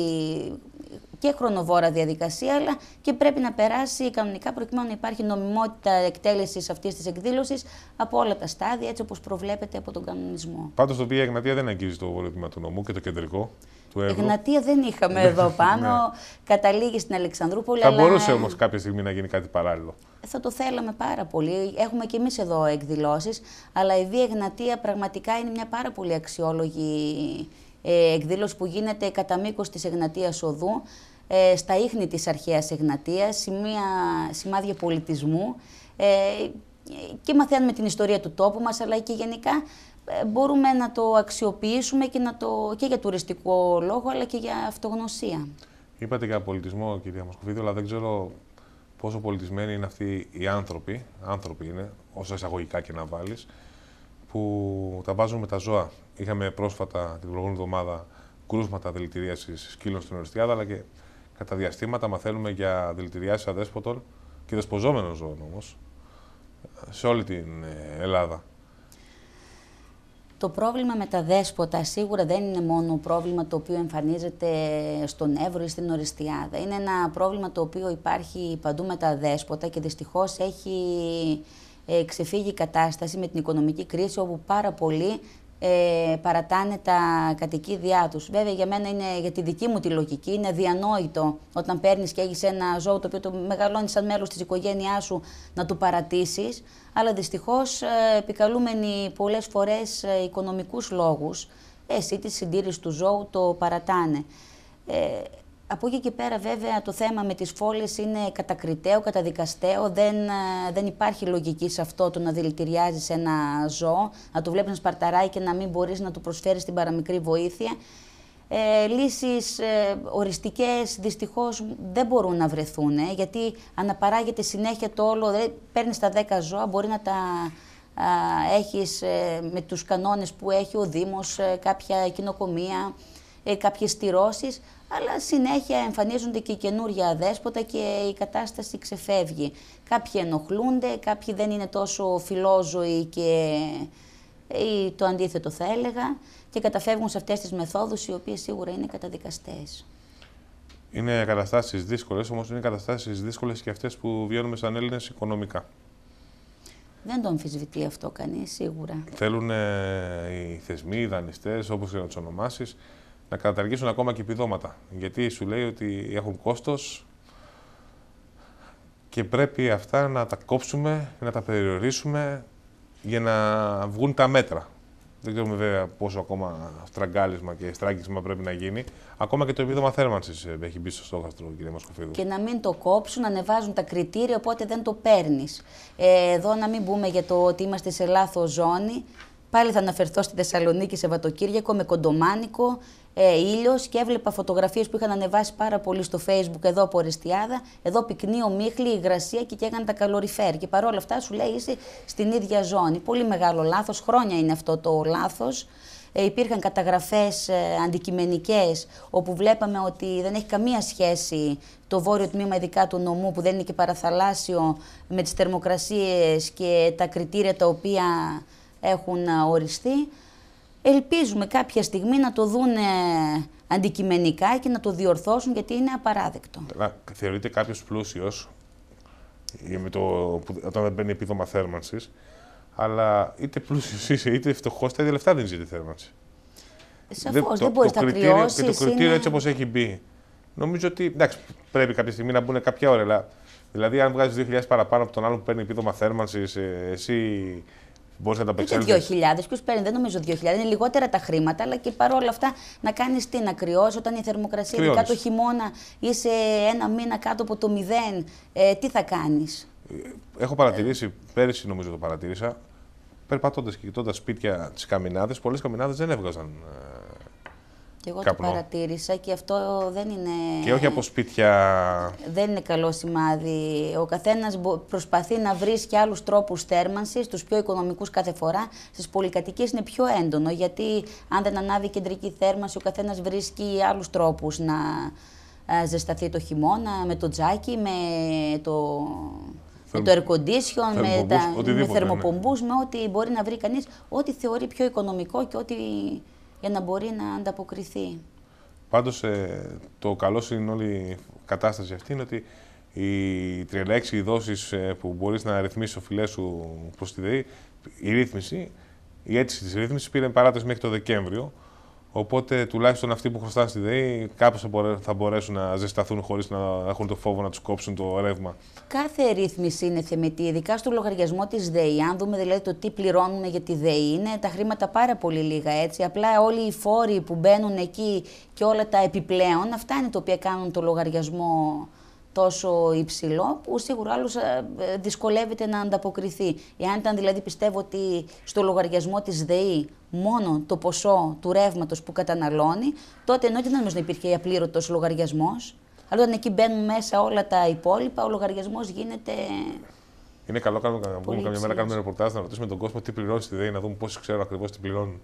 και χρονοβόρα διαδικασία, αλλά και πρέπει να περάσει κανονικά προκειμένου να υπάρχει νομιμότητα εκτέλεσης αυτής της εκδήλωσης από όλα τα στάδια, έτσι όπως προβλέπεται από τον κανονισμό. Πάντως το Βία Εγνατία δεν αγγίζει το βόρειο τμήμα του νομού και το κεντρικό. Εγνατία δεν είχαμε εδώ πάνω, καταλήγει στην Αλεξανδρούπολη. Θα αλλά... μπορούσε όμως κάποια στιγμή να γίνει κάτι παράλληλο. Θα το θέλαμε πάρα πολύ. Έχουμε και εμείς εδώ εκδηλώσεις, αλλά η Βία Εγνατία πραγματικά είναι μια πάρα πολύ αξιόλογη ε, εκδήλωση που γίνεται κατά μήκος της Εγνατίας Οδού, ε, στα ίχνη της αρχαίας Εγνατίας, σημεία, σημάδια πολιτισμού, ε, και μαθαίνουμε την ιστορία του τόπου μας, αλλά και γενικά μπορούμε να το αξιοποιήσουμε και, να το, και για τουριστικό λόγο, αλλά και για αυτογνωσία. Είπατε για πολιτισμό, κυρία Μοσκοφίδου, αλλά δεν ξέρω πόσο πολιτισμένοι είναι αυτοί οι άνθρωποι, άνθρωποι είναι, όσα εισαγωγικά και να βάλεις, που τα βάζουν με τα ζώα. Είχαμε πρόσφατα την προηγούμενη εβδομάδα κρούσματα δηλητηρίασης σκύλων στην Ορεστιάδα, αλλά και κατά διαστήματα μαθαίνουμε για δηλητηριάσεις αδέσποτων και δεσποζόμενων ζώων όμως, σε όλη την Ελλάδα. Το πρόβλημα με τα δέσποτα σίγουρα δεν είναι μόνο πρόβλημα το οποίο εμφανίζεται στον Εύρο ή στην Ορεστιάδα. Είναι ένα πρόβλημα το οποίο υπάρχει παντού με τα δέσποτα και δυστυχώς έχει ε, ξεφύγει η κατάσταση με την οικονομική κρίση, όπου πάρα πολλοί ε, παρατάνε τα κατοικίδια τους. Βέβαια, για μένα είναι, για τη δική μου τη λογική, είναι αδιανόητο όταν παίρνεις και έχεις ένα ζώο το οποίο το μεγαλώνει σαν μέλος της οικογένειάς σου να το παρατήσεις. Αλλά δυστυχώς, ε, επικαλούμενοι πολλές φορές ε, οικονομικούς λόγους, εσύ τη συντήρηση του ζώου το παρατάνε. Ε, Από εκεί και πέρα, βέβαια, το θέμα με τις φόλες είναι κατακριτέο, καταδικαστέο. Δεν, δεν υπάρχει λογική σε αυτό το να δηλητηριάζεις ένα ζώο, να το βλέπεις να σπαρταράει και να μην μπορείς να του προσφέρεις την παραμικρή βοήθεια. Ε, λύσεις ε, οριστικές δυστυχώς δεν μπορούν να βρεθούν, ε, γιατί αναπαράγεται συνέχεια το όλο. Δηλαδή, παίρνεις τα δέκα ζώα, μπορεί να τα α, έχεις ε, με τους κανόνες που έχει ο Δήμος, ε, κάποια κοινοκομεία, ε, κάποιες στηρώσεις, αλλά συνέχεια εμφανίζονται και καινούργια αδέσποτα και η κατάσταση ξεφεύγει. Κάποιοι ενοχλούνται, κάποιοι δεν είναι τόσο φιλόζωοι και ή το αντίθετο θα έλεγα και καταφεύγουν σε αυτές τις μεθόδους οι οποίες σίγουρα είναι καταδικαστές. Είναι καταστάσεις δύσκολες, όμως είναι καταστάσεις δύσκολες και αυτές που βιώνουμε σαν Έλληνες οικονομικά. Δεν το αμφισβητεί αυτό κανείς, σίγουρα. Θέλουν ε, οι θεσμοί, οι δανειστές, όπως και να τους ονομάσεις, να καταργήσουν ακόμα και επιδόματα. Γιατί σου λέει ότι έχουν κόστος και πρέπει αυτά να τα κόψουμε, να τα περιορίσουμε για να βγουν τα μέτρα. Δεν ξέρουμε βέβαια πόσο ακόμα στραγγάλισμα και στράγγισμα πρέπει να γίνει. Ακόμα και το επίδομα θέρμανσης έχει μπει στο στόχαστρο, κύριε Μοσκοφίδου. Και να μην το κόψουν, να ανεβάζουν τα κριτήρια, οπότε δεν το παίρνεις. Ε, εδώ να μην πούμε για το ότι είμαστε σε λάθος ζώνη. Πάλι θα αναφερθώ στη Θεσσαλονίκη Σαββατοκύριακο με κοντομάνικο, ε, ήλιος και έβλεπα φωτογραφίες που είχαν ανεβάσει πάρα πολύ στο Facebook εδώ από Οριστιάδα. Εδώ πυκνή ομίχλη, υγρασία και καίγαν τα καλοριφέρ. Και παρόλα αυτά σου λέει είσαι στην ίδια ζώνη. Πολύ μεγάλο λάθος, χρόνια είναι αυτό το λάθος. Ε, υπήρχαν καταγραφές ε, αντικειμενικές όπου βλέπαμε ότι δεν έχει καμία σχέση το βόρειο τμήμα ειδικά του νομού που δεν είναι και παραθαλάσσιο με τις θερμοκρασίες και τα κριτήρια τα οποία έχουν οριστεί. Ελπίζουμε κάποια στιγμή να το δουν αντικειμενικά και να το διορθώσουν, γιατί είναι απαράδεκτο. Θεωρείται κάποιος πλούσιος με το, όταν δεν παίρνει επίδομα θέρμανσης, αλλά είτε πλούσιος είσαι είτε φτωχός, τα ίδια λεφτά δεν ζητεί θέρμανση. Σαφώς, δεν μπορείς να κρυώσεις. Και το κριτήριο είναι... έτσι όπως έχει μπει. Νομίζω ότι εντάξει, πρέπει κάποια στιγμή να μπουν κάποια ώρα. Αλλά, δηλαδή, αν βγάζεις δύο χιλιάδες παραπάνω από τον άλλο που παίρνει επίδομα θέρμανσης, εσύ. Μπορείς να τα απεξέλθεις. Είναι δύο χιλιάδες, ποιος παίρνει, δεν νομίζω δύο χιλιάδες, είναι λιγότερα τα χρήματα, αλλά και παρόλα αυτά να κάνεις τι, να κρυώσεις όταν η θερμοκρασία, ειδικά το χειμώνα, είσαι ένα μήνα κάτω από το μηδέν, ε, τι θα κάνεις. Έχω παρατηρήσει, ε... πέρυσι νομίζω το παρατήρησα, περπατώντας και κοιτώντας σπίτια τις καμινάδες, πολλές καμινάδες δεν έβγαζαν. Και εγώ καπνό. Το παρατήρησα και αυτό δεν είναι... Και όχι από σπίτια... Δεν είναι καλό σημάδι. Ο καθένας προσπαθεί να βρει και άλλους τρόπους θέρμανσης, τους πιο οικονομικούς κάθε φορά. Στις πολυκατοικίες είναι πιο έντονο, γιατί αν δεν ανάβει κεντρική θέρμανση, ο καθένας βρίσκει άλλους τρόπους να ζεσταθεί το χειμώνα, με το τζάκι, με το... Θερμ... με το air condition, με, τα... με θερμοπομπούς, ναι. Με ό,τι μπορεί να βρει κανείς, ό,τι θεωρεί πιο οικονομικό και ό,τι... για να μπορεί να ανταποκριθεί. Πάντως, ε, το καλό στην όλη η κατάσταση αυτή είναι ότι οι τριάντα έξι δόσεις ε, που μπορείς να ρυθμίσεις οφειλές σου προς τη ΔΕΗ, η ρύθμιση, η αίτηση της ρύθμισης πήρε παράταση μέχρι το Δεκέμβριο. Οπότε, τουλάχιστον αυτοί που χρωστάνε στη ΔΕΗ, κάπως θα μπορέσουν να ζεσταθούν χωρίς να έχουν το φόβο να τους κόψουν το ρεύμα. Κάθε ρύθμιση είναι θεμετή, ειδικά στο λογαριασμό της ΔΕΗ. Αν δούμε δηλαδή το τι πληρώνουμε για τη ΔΕΗ, είναι τα χρήματα πάρα πολύ λίγα, έτσι. Απλά όλοι οι φόροι που μπαίνουν εκεί και όλα τα επιπλέον, αυτά είναι τα οποία κάνουν το λογαριασμό τόσο υψηλό, που σίγουρα άλλος δυσκολεύεται να ανταποκριθεί. Εάν ήταν δηλαδή, πιστεύω ότι στο λογαριασμό της ΔΕΗ μόνο το ποσό του ρεύματος που καταναλώνει, τότε εννοείται δεν νομίζω να υπήρχε απλήρωτος λογαριασμός. Αλλά όταν εκεί μπαίνουν μέσα όλα τα υπόλοιπα, ο λογαριασμός γίνεται. Είναι καλό να βγούμε καμιά μέρα, κάνουμε ρεπορτάζ, να ρωτήσουμε τον κόσμο τι πληρώνει στη ΔΕΗ, να δούμε πόσοι ξέρουν ακριβώς τι πληρώνουν.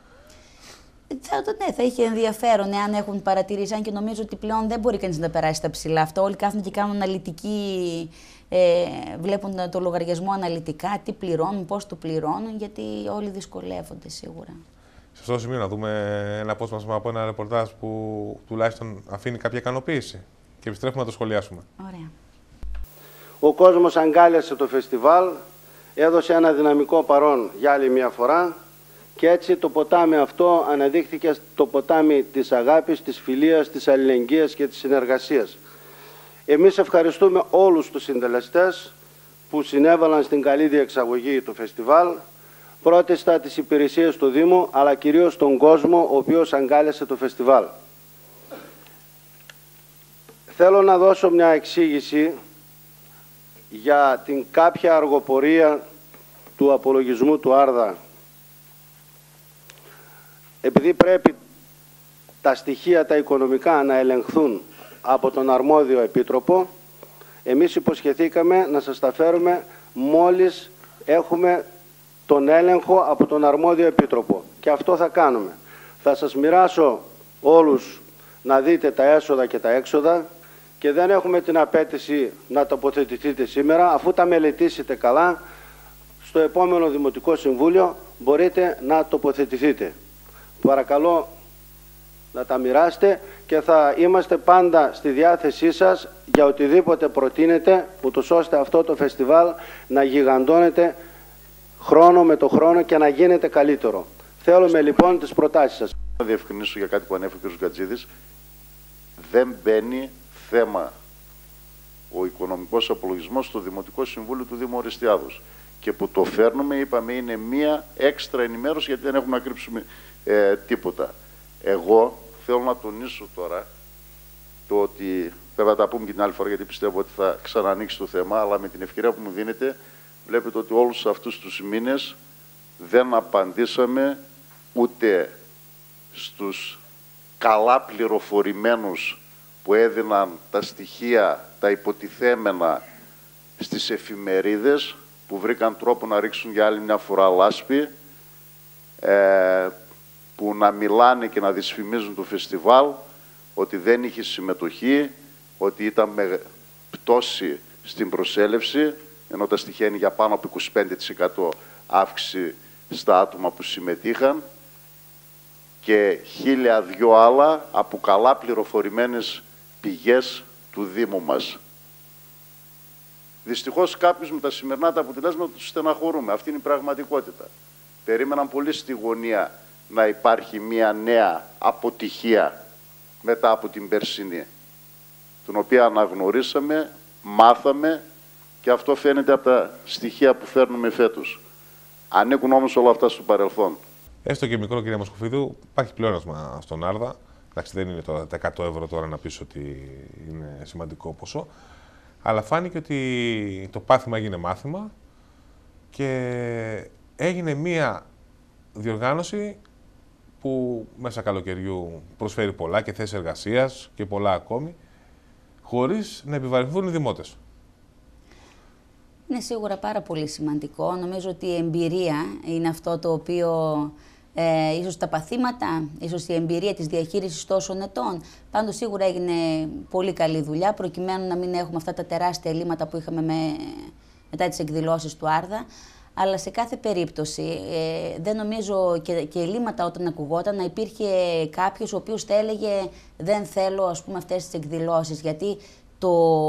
Θα, ναι, θα είχε ενδιαφέρον εάν έχουν παρατηρήσει, αν και νομίζω ότι πλέον δεν μπορεί κανείς να περάσει τα ψηλά αυτά. Όλοι κάθονται και κάνουν αναλυτική, ε, βλέπουν το λογαριασμό αναλυτικά, τι πληρώνουν, πώς το πληρώνουν, γιατί όλοι δυσκολεύονται σίγουρα. Σε αυτό το σημείο να δούμε ένα απόσπασμα από ένα ρεπορτάζ που τουλάχιστον αφήνει κάποια ικανοποίηση και επιστρέφουμε να το σχολιάσουμε. Ωραία. Ο κόσμος αγκάλιασε το φεστιβάλ, έδωσε ένα δυναμικό παρόν για άλλη μια φορά Και έτσι το ποτάμι αυτό αναδείχθηκε το ποτάμι της αγάπης, της φιλίας, της αλληλεγγύης και της συνεργασίας. Εμείς ευχαριστούμε όλους τους συντελεστές που συνέβαλαν στην καλή διεξαγωγή του φεστιβάλ, πρώτιστα τις υπηρεσίες του Δήμου, αλλά κυρίως τον κόσμο ο οποίος αγκάλιασε το φεστιβάλ. Θέλω να δώσω μια εξήγηση για την κάποια αργοπορία του απολογισμού του Άρδα. Επειδή πρέπει τα στοιχεία τα οικονομικά να ελεγχθούν από τον αρμόδιο επίτροπο, εμείς υποσχεθήκαμε να σας τα φέρουμε μόλις έχουμε τον έλεγχο από τον αρμόδιο επίτροπο. Και αυτό θα κάνουμε. Θα σας μοιράσω όλους να δείτε τα έσοδα και τα έξοδα και δεν έχουμε την απέτηση να τοποθετηθείτε σήμερα. Αφού τα μελετήσετε καλά, στο επόμενο Δημοτικό Συμβούλιο μπορείτε να τοποθετηθείτε. Παρακαλώ να τα μοιράσετε και θα είμαστε πάντα στη διάθεσή σας για οτιδήποτε προτείνετε, ούτως ώστε αυτό το φεστιβάλ να γιγαντώνεται χρόνο με το χρόνο και να γίνεται καλύτερο. Θέλουμε λοιπόν τις προτάσεις σας. Να διευκρινίσω για κάτι που ανέφερε ο κ. Γκατζίδης. Δεν μπαίνει θέμα ο οικονομικός απολογισμός στο Δημοτικό Συμβούλιο του Δήμου Οριστιάδος. Και που το φέρνουμε, είπαμε, είναι μία έξτρα ενημέρωση, γιατί δεν έχουμε να κρύψουμε ε, τίποτα. Εγώ θέλω να τονίσω τώρα το ότι, βέβαια τα πούμε και την άλλη φορά, γιατί πιστεύω ότι θα ξανανοίξει το θέμα, αλλά με την ευκαιρία που μου δίνετε, βλέπετε ότι όλους αυτούς τους μήνες δεν απαντήσαμε ούτε στους καλά πληροφορημένους που έδιναν τα στοιχεία, τα υποτιθέμενα στις εφημερίδες, που βρήκαν τρόπο να ρίξουν για άλλη μια φορά λάσπη, ε, που να μιλάνε και να δυσφημίζουν το φεστιβάλ, ότι δεν είχε συμμετοχή, ότι ήταν με πτώση στην προσέλευση, ενώ τα στοιχεία είναι για πάνω από είκοσι πέντε τοις εκατό αύξηση στα άτομα που συμμετείχαν, και χίλια δυο άλλα από καλά πληροφορημένες πηγές του Δήμου μας. Δυστυχώς κάποιους με τα σημερινά τα αποτελέσματα τους στεναχωρούμε. Αυτή είναι η πραγματικότητα. Περίμεναν πολύ στη γωνία να υπάρχει μια νέα αποτυχία μετά από την περσινή, την οποία αναγνωρίσαμε, μάθαμε, και αυτό φαίνεται από τα στοιχεία που φέρνουμε φέτος. Ανήκουν όμως όλα αυτά στο παρελθόν. Έστω και μικρό, κύριε Μοσκοφίδου, υπάρχει πλεόνασμα στον Άρδα. Εντάξει, δεν είναι τώρα τα εκατό ευρώ τώρα να πεις ότι είναι σημαντικό ποσό. Αλλά φάνηκε ότι το πάθημα έγινε μάθημα και έγινε μία διοργάνωση που μέσα καλοκαιριού προσφέρει πολλά και θέσεις εργασίας και πολλά ακόμη, χωρίς να επιβαρυνθούν οι δημότες. Είναι σίγουρα πάρα πολύ σημαντικό. Νομίζω ότι η εμπειρία είναι αυτό το οποίο, ε, ίσως τα παθήματα, ίσως η εμπειρία της διαχείρισης τόσων ετών. Πάντως σίγουρα έγινε πολύ καλή δουλειά, προκειμένου να μην έχουμε αυτά τα τεράστια ελλείμματα που είχαμε με, μετά τις εκδηλώσεις του Άρδα. Αλλά σε κάθε περίπτωση, ε, δεν νομίζω και, και ελλείμματα όταν ακουγόταν να υπήρχε κάποιος ο οποίος θα έλεγε δεν θέλω, ας πούμε, αυτές τις εκδηλώσεις, γιατί το...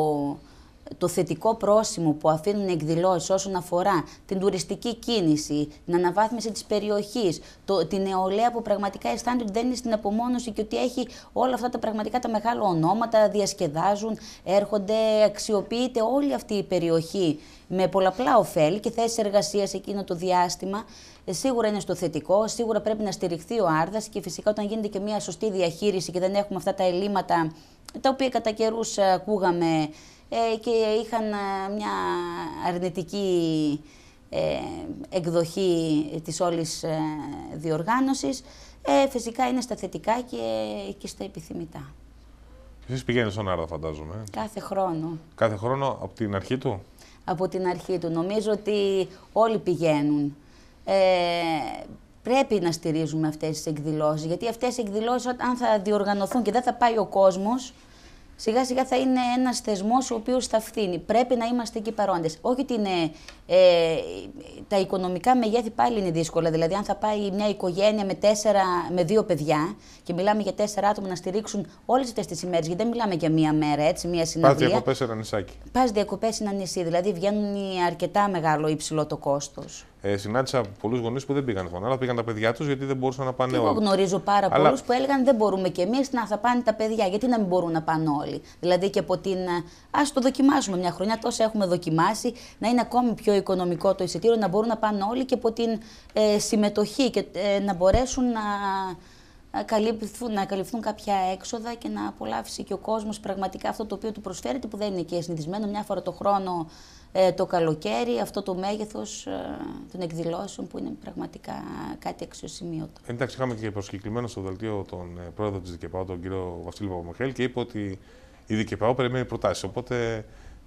το θετικό πρόσημο που αφήνουν οι εκδηλώσεις όσον αφορά την τουριστική κίνηση, την αναβάθμιση της περιοχής, το, την νεολαία που πραγματικά αισθάνεται ότι δεν είναι στην απομόνωση και ότι έχει όλα αυτά τα πραγματικά τα μεγάλα ονόματα, διασκεδάζουν, έρχονται, αξιοποιείται όλη αυτή η περιοχή με πολλαπλά ωφέλη και θέσεις εργασίας εκείνο το διάστημα. Ε, σίγουρα είναι στο θετικό, σίγουρα πρέπει να στηριχθεί ο Άρδας και φυσικά όταν γίνεται και μια σωστή διαχείριση και δεν έχουμε αυτά τα ελλείμματα τα οποία κατά καιρούς ακούγαμε Ε, και είχαν μια αρνητική ε, εκδοχή της όλης ε, διοργάνωσης, ε, φυσικά είναι στα θετικά και, και στα επιθυμητά. Εσείς πηγαίνετε στον Άρδα, φαντάζομαι. Κάθε χρόνο. Κάθε χρόνο, από την αρχή του. Από την αρχή του. Νομίζω ότι όλοι πηγαίνουν. Ε, πρέπει να στηρίζουμε αυτές τις εκδηλώσεις, γιατί αυτές οι εκδηλώσεις, αν θα διοργανωθούν και δεν θα πάει ο κόσμος, σιγά σιγά θα είναι ένας θεσμός ο οποίος θα φθήνει. Πρέπει να είμαστε εκεί παρόντες. Όχι ότι είναι, ε, τα οικονομικά μεγέθη πάλι είναι δύσκολα. Δηλαδή, αν θα πάει μια οικογένεια με, τέσσερα, με δύο παιδιά και μιλάμε για τέσσερα άτομα να στηρίξουν όλες αυτές τις ημέρες, γιατί δεν μιλάμε για μία μέρα, έτσι, μία συναυλία. Πας διακοπές σε ένα νησάκι. Πας διακοπές σε ένα νησί. Δηλαδή, βγαίνουν αρκετά μεγάλο υψηλό το κόστος. Ε, συνάντησα πολλούς γονείς που δεν πήγαν στον άλλο, πήγαν τα παιδιά τους γιατί δεν μπορούσαν να πάνε όλοι. Εγώ γνωρίζω πάρα Αλλά... πολλούς που έλεγαν δεν μπορούμε κι εμείς να θα πάνε τα παιδιά. Γιατί να μην μπορούν να πάνε όλοι. Δηλαδή και από την. Ας το δοκιμάσουμε μια χρονιά, τόσα έχουμε δοκιμάσει, να είναι ακόμη πιο οικονομικό το εισιτήριο, να μπορούν να πάνε όλοι και από την ε, συμμετοχή και ε, να μπορέσουν να. Καλυφθούν, να καλυφθούν κάποια έξοδα και να απολαύσει και ο κόσμος πραγματικά αυτό το οποίο του προσφέρεται, που δεν είναι και συνηθισμένο μια φορά το χρόνο ε, το καλοκαίρι, αυτό το μέγεθος ε, των εκδηλώσεων που είναι πραγματικά κάτι αξιοσημείωτο. Εντάξει, είχαμε και προσκεκλημένο στο δελτίο τον ε, πρόεδρο της ΔΚΠΑΟ, τον κύριο Βασίλη Παπαμιχαήλ, και είπε ότι η ΔΚΠΑΟ περιμένει προτάσεις. Οπότε.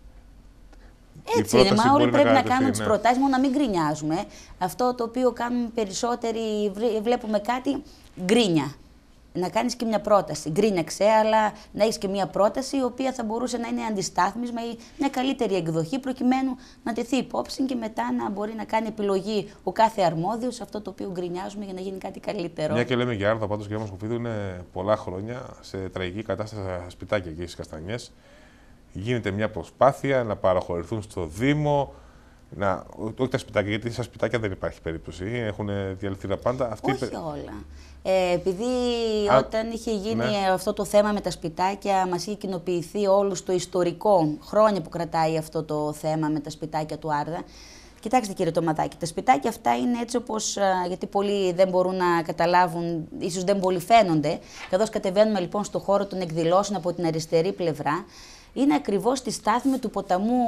Έτσι είναι, μα όλοι πρέπει να, να κάνουν ναι. τις προτάσεις, μόνο να μην γκρινιάζουμε. Αυτό το οποίο κάνουμε περισσότεροι, βλέπουμε κάτι γκρίνια. Να κάνεις και μια πρόταση. Γκρίνιαξε, αλλά να έχεις και μια πρόταση η οποία θα μπορούσε να είναι αντιστάθμισμα ή μια καλύτερη εκδοχή, προκειμένου να τεθεί υπόψη και μετά να μπορεί να κάνει επιλογή ο κάθε αρμόδιος αυτό το οποίο γκρινιάζουμε για να γίνει κάτι καλύτερο. Μια και λέμε για Άρδα, πάντως, κυρία Μοσκοβίδου, είναι πολλά χρόνια σε τραγική κατάσταση στα σπιτάκια εκεί στις Καστανιές. Γίνεται μια προσπάθεια να παραχωρηθούν στο Δήμο. Να, όχι τα σπιτάκια, γιατί στα σπιτάκια δεν υπάρχει περίπτωση. Έχουν διαλυθεί τα πάντα. Αυτή όχι όλα. Ε, επειδή Α, όταν είχε γίνει ναι. αυτό το θέμα με τα σπιτάκια, μας είχε κοινοποιηθεί όλους το ιστορικό, χρόνια που κρατάει αυτό το θέμα με τα σπιτάκια του Άρδα. Κοιτάξτε κύριε Τωμαδάκη, τα σπιτάκια αυτά είναι έτσι όπως, γιατί πολλοί δεν μπορούν να καταλάβουν, ίσως δεν πολύ φαίνονται. Καθώς κατεβαίνουμε λοιπόν στο χώρο των εκδηλώσεων από την αριστερή πλευρά, είναι ακριβώς στη στάθμη του ποταμού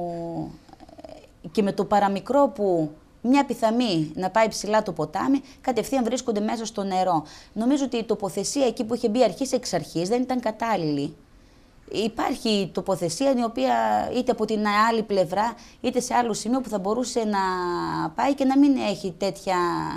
και με το παραμικρό που μια πιθαμή να πάει ψηλά το ποτάμι, κατευθείαν βρίσκονται μέσα στο νερό. Νομίζω ότι η τοποθεσία εκεί που είχε μπει αρχής εξ αρχής δεν ήταν κατάλληλη. Υπάρχει τοποθεσία η οποία είτε από την άλλη πλευρά είτε σε άλλο σημείο που θα μπορούσε να πάει και να μην έχει τέτοια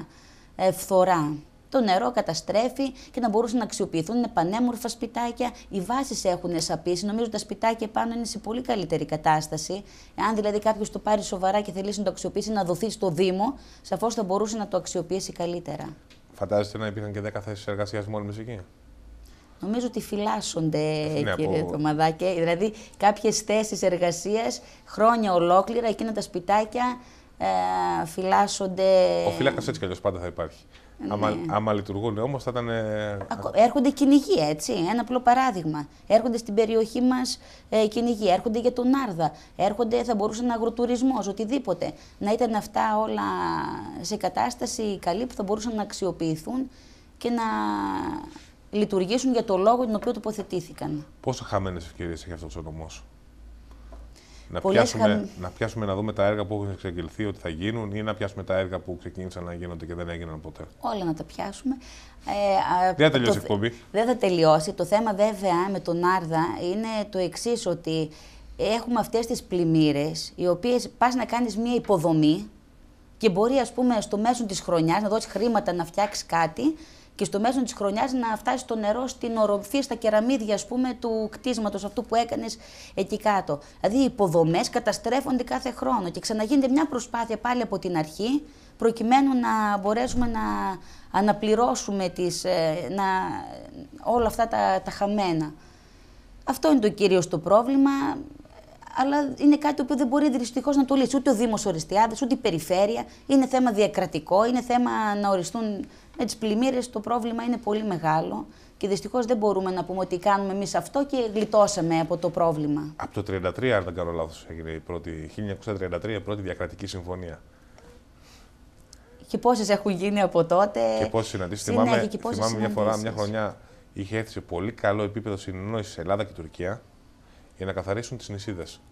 φθορά. Το νερό καταστρέφει και να μπορούσαν να αξιοποιηθούν. Είναι πανέμορφα σπιτάκια. Οι βάσεις έχουν σαπίσει. Νομίζω ότι τα σπιτάκια πάνω είναι σε πολύ καλύτερη κατάσταση. Αν δηλαδή κάποιο το πάρει σοβαρά και θελήσει να το αξιοποιήσει, να δοθεί στο Δήμο, σαφώς θα μπορούσε να το αξιοποιήσει καλύτερα. Φαντάζεστε να υπήρχαν και δέκα θέσεις εργασίας μόνιμες εκεί? Νομίζω ότι φυλάσσονται, ναι, κύριε από... Τωμαδάκη. Δηλαδή, κάποιες θέσεις εργασίας χρόνια ολόκληρα, εκείνα τα σπιτάκια ε, φυλάσσονται. Ο φύλακας έτσι κι αλλιώς πάντα θα υπάρχει. Ναι. Άμα, άμα λειτουργούν όμως θα ήταν. Έρχονται κυνηγοί, έτσι. Ένα απλό παράδειγμα. Έρχονται στην περιοχή μας ε, κυνηγοί, έρχονται για τον Άρδα, έρχονται, θα μπορούσε να αγροτουρισμός, οτιδήποτε. Να ήταν αυτά όλα σε κατάσταση καλή που θα μπορούσαν να αξιοποιηθούν και να λειτουργήσουν για το λόγο τον οποίο τοποθετήθηκαν. Πόσο χαμένες ευκαιρίες έχει αυτός ο νομός? Να Πολλές πιάσουμε, χαμ... να πιάσουμε να δούμε τα έργα που έχουν εξαγγελθεί ότι θα γίνουν ή να πιάσουμε τα έργα που ξεκίνησαν να γίνονται και δεν έγιναν ποτέ? Όλα να τα πιάσουμε. Ε, δεν θα τελειώσει η εκπομπή. Δεν θα τελειώσει. Το θέμα βέβαια με τον Άρδα είναι το εξής, ότι έχουμε αυτές τις πλημμύρες, οι οποίες πας να κάνεις μία υποδομή και μπορεί ας πούμε στο μέσο της χρονιάς να δώσεις χρήματα να φτιάξεις κάτι και στο μέσο της χρονιάς να φτάσει το νερό στην οροφή, στα κεραμίδια ας πούμε, του κτίσματος αυτού που έκανες εκεί κάτω. Δηλαδή οι υποδομές καταστρέφονται κάθε χρόνο και ξαναγίνεται μια προσπάθεια πάλι από την αρχή προκειμένου να μπορέσουμε να αναπληρώσουμε τις, να, όλα αυτά τα, τα χαμένα. Αυτό είναι το κύριο στο πρόβλημα, αλλά είναι κάτι που δεν μπορεί δυστυχώς να το λύσει ούτε ο Δήμος Οριστιάδας, ούτε η Περιφέρεια. Είναι θέμα διακρατικό, είναι θέμα να οριστούν. Με τις πλημμύρες το πρόβλημα είναι πολύ μεγάλο και δυστυχώς δεν μπορούμε να πούμε ότι κάνουμε εμείς αυτό και γλιτώσαμε από το πρόβλημα. Από το τριάντα τρία, αν δεν κάνω λάθος, έγινε η πρώτη, χίλια εννιακόσια τριάντα τρία η πρώτη διακρατική συμφωνία. Και πόσες έχουν γίνει από τότε. Και πόσες συναντήσεις. Θυμάμαι, θυμάμαι μια φορά, μια χρονιά, είχε έρθει σε πολύ καλό επίπεδο συνεννόησης Ελλάδα και Τουρκία για να καθαρίσουν τις νησίδες.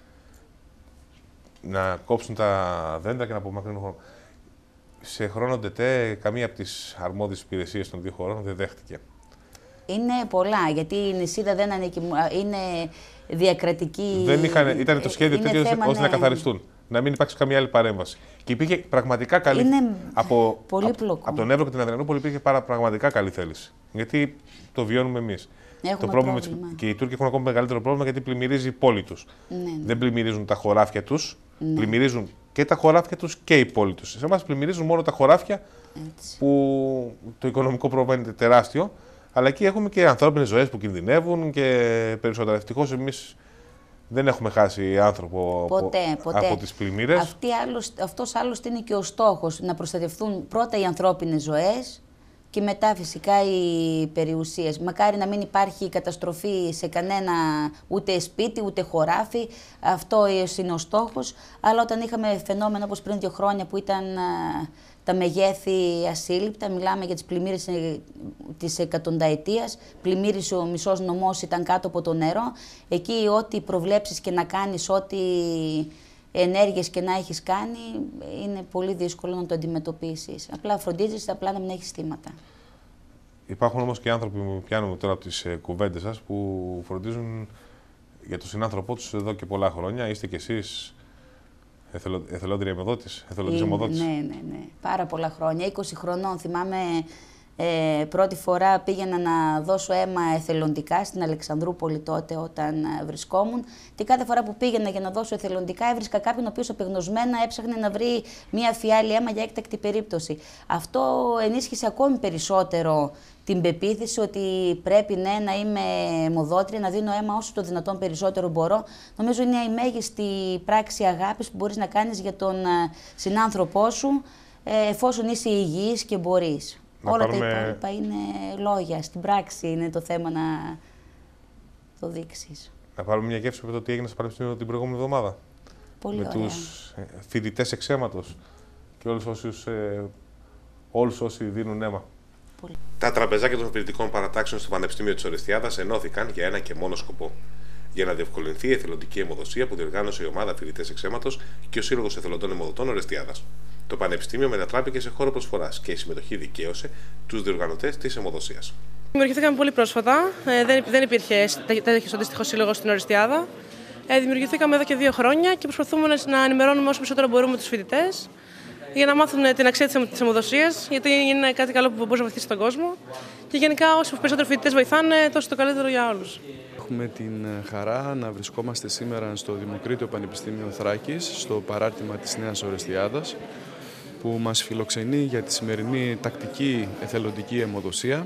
Να κόψουν τα δέντρα και να απομακρύνουν. Σε χρόνο ΤΕΤΕ, καμία από τις αρμόδιες υπηρεσίες των δύο χωρών δεν δέχτηκε. Είναι πολλά, γιατί η νησίδα δεν ανήκει, είναι διακρατική. Δεν είχαν, ήταν το σχέδιο τέτοιο ώστε ναι. να καθαριστούν. Να μην υπάρξει καμία άλλη παρέμβαση. Και υπήρχε πραγματικά καλή είναι από, πολύ από, από τον Εύρο και την Αδριανούπολη υπήρχε πάρα, πραγματικά καλή θέληση. Γιατί το βιώνουμε εμείς. Το πρόβλημα, πρόβλημα. Και οι Τούρκοι έχουν ακόμα μεγαλύτερο πρόβλημα γιατί πλημμυρίζει η πόλη τους. Ναι, ναι. Δεν πλημμυρίζουν τα χωράφια τους, ναι. πλημμυρίζουν και τα χωράφια τους και η πόλη τους. Σε εμάς πλημμυρίζουν μόνο τα χωράφια, έτσι, που το οικονομικό πρόβλημα είναι τεράστιο, αλλά εκεί έχουμε και ανθρώπινες ζωές που κινδυνεύουν και περισσότερα. Ευτυχώς εμείς Δεν έχουμε χάσει άνθρωπο ποτέ, από, ποτέ. από τις πλημμύρες. Αυτή άλλωστε, αυτός άλλωστε είναι και ο στόχος, να προστατευτούν πρώτα οι ανθρώπινες ζωές και μετά φυσικά οι περιουσίες. Μακάρι να μην υπάρχει καταστροφή σε κανένα ούτε σπίτι, ούτε χωράφι. Αυτό είναι ο στόχος. Αλλά όταν είχαμε φαινόμενο όπως πριν δύο χρόνια που ήταν α, τα μεγέθη ασύλληπτα, μιλάμε για τις πλημμύρες της εκατονταετίας, πλημμύρισε ο μισός νομός, ήταν κάτω από το νερό. Εκεί ό,τι προβλέψεις και να κάνεις, ό,τι ενέργειες και να έχεις κάνει, είναι πολύ δύσκολο να το αντιμετωπίσεις. Απλά φροντίζεις, απλά να μην έχεις θύματα. Υπάρχουν όμως και άνθρωποι που πιάνουμε τώρα από τις κουβέντες σας που φροντίζουν για τον συνάνθρωπό τους εδώ και πολλά χρόνια. Είστε κι εσείς εθελο, εθελόντρια αιμοδότης, εθελοντής αιμοδότης. Ναι, ναι, ναι. Πάρα πολλά χρόνια. είκοσι χρονών θυμάμαι. Ε, πρώτη φορά πήγαινα να δώσω αίμα εθελοντικά στην Αλεξανδρούπολη τότε όταν ε, βρισκόμουν και κάθε φορά που πήγαινα για να δώσω εθελοντικά έβρισκα κάποιον ο οποίος απεγνωσμένα έψαχνε να βρει μία φιάλη αίμα για έκτακτη περίπτωση. Αυτό ενίσχυσε ακόμη περισσότερο την πεποίθηση ότι πρέπει ναι, να είμαι αιμοδότρια, να δίνω αίμα όσο το δυνατόν περισσότερο μπορώ. Νομίζω είναι η μέγιστη πράξη αγάπης που μπορείς να κάνεις για τον ε, συνάνθρωπό σου ε, εφόσον είσαι υγιής και μπορείς. Να Όλα πάρουμε... τα υπόλοιπα είναι λόγια. Στην πράξη είναι το θέμα να το δείξεις. Να πάρουμε μια γεύση από το τι έγινε στο Πανεπιστήμιο την προηγούμενη εβδομάδα. Πολύ με ωραία. τους φοιτητές εξ αίματος και όλους, όσους, ε, όλους όσοι δίνουν αίμα. Πολύ. Τα τραπεζάκια των φοιτητικών παρατάξεων στο Πανεπιστήμιο της Ορεστιάδας ενώθηκαν για ένα και μόνο σκοπό. Για να διευκολυνθεί η εθελοντική αιμοδοσία που διοργάνωσε η ομάδα Φοιτητές εξ αίματος και ο Σύλλογος Εθελοντών Αιμοδοτών Ορεστιάδας. Το Πανεπιστήμιο μετατράπηκε σε χώρο προσφοράς και η συμμετοχή δικαίωσε τους διοργανωτές της αιμοδοσίας. Δημιουργηθήκαμε πολύ πρόσφατα. Ε, δεν, δεν υπήρχε τέτοιο αντίστοιχο σύλλογο στην Ορεστιάδα. Ε, δημιουργηθήκαμε εδώ και δύο χρόνια και προσπαθούμε να ενημερώνουμε όσο περισσότερο μπορούμε τους φοιτητές για να μάθουν την αξία της αιμοδοσίας, γιατί είναι κάτι καλό που μπορεί να βοηθήσει τον κόσμο. Και γενικά, όσο περισσότεροι φοιτητές βοηθάνε, τόσο το καλύτερο για όλους. Έχουμε την χαρά να βρισκόμαστε σήμερα στο Δημοκρίτιο Πανεπιστήμιο Θράκης, στο παράρτημα της Νέας Ορεστιάδας, που μας φιλοξενεί για τη σημερινή τακτική εθελοντική αιμοδοσία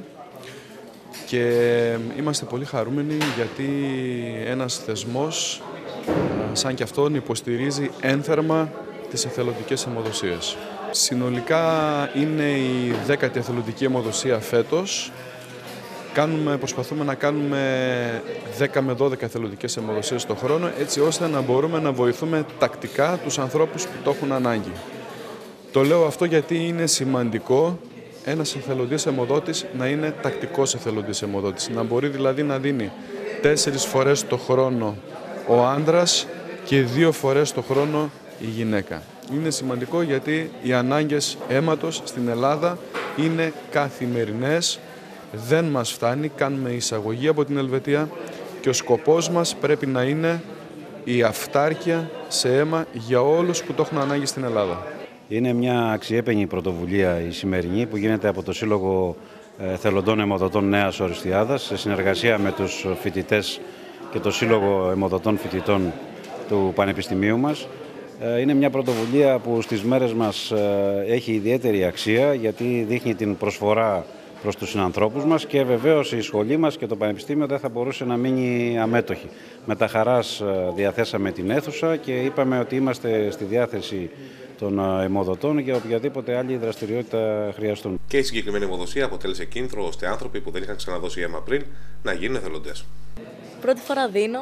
και είμαστε πολύ χαρούμενοι γιατί ένας θεσμός σαν κι αυτόν υποστηρίζει ένθερμα τις εθελοντικές αιμοδοσίες. Συνολικά είναι η δέκατη εθελοντική αιμοδοσία φέτος. Κάνουμε, προσπαθούμε να κάνουμε δέκα με δώδεκα εθελοντικές αιμοδοσίες το χρόνο, έτσι ώστε να μπορούμε να βοηθούμε τακτικά τους ανθρώπους που το έχουν ανάγκη. Το λέω αυτό γιατί είναι σημαντικό ένας εθελοντής αιμοδότης να είναι τακτικός εθελοντής αιμοδότης. Να μπορεί δηλαδή να δίνει τέσσερις φορές το χρόνο ο άντρας και δύο φορές το χρόνο η γυναίκα. Είναι σημαντικό γιατί οι ανάγκες αίματος στην Ελλάδα είναι καθημερινές, δεν μας φτάνει, κάνουμε εισαγωγή από την Ελβετία και ο σκοπός μας πρέπει να είναι η αυτάρκεια σε αίμα για όλους που το έχουν ανάγκη στην Ελλάδα. Είναι μια αξιέπαινη πρωτοβουλία η σημερινή που γίνεται από το Σύλλογο Εθελοντών Αιμοδοτών Νέας Ορεστιάδας σε συνεργασία με τους φοιτητές και το Σύλλογο Αιμοδοτών Φοιτητών του Πανεπιστημίου μας. Είναι μια πρωτοβουλία που στις μέρες μας έχει ιδιαίτερη αξία γιατί δείχνει την προσφορά προς τους συνανθρώπους μας και βεβαίως η σχολή μας και το Πανεπιστήμιο δεν θα μπορούσε να μείνει αμέτωχη. Με τα χαράς διαθέσαμε την αίθουσα και είπαμε ότι είμαστε στη διάθεση των αιμοδοτών για οποιαδήποτε άλλη δραστηριότητα χρειαστούν. Και η συγκεκριμένη αιμοδοσία αποτέλεσε κίνητρο ώστε άνθρωποι που δεν είχαν ξαναδώσει αίμα πριν να γίνουν εθελοντές. Πρώτη φορά δίνω.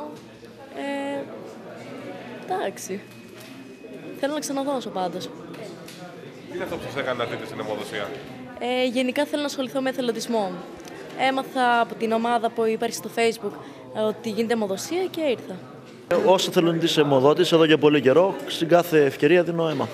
Ε, εντάξει. Θέλω να ξαναδώσω πάντως. Τι είναι αυτό που σας έκανε να δείτε στην αιμοδοσία? Ε, γενικά θέλω να ασχοληθώ με εθελοντισμό. Έμαθα από την ομάδα που υπάρχει στο Facebook ότι γίνεται αιμοδοσία και ήρθα. Ως εθελοντής αιμοδότης εδώ και πολύ καιρό, στην κάθε ευκαιρία δίνω αίμα.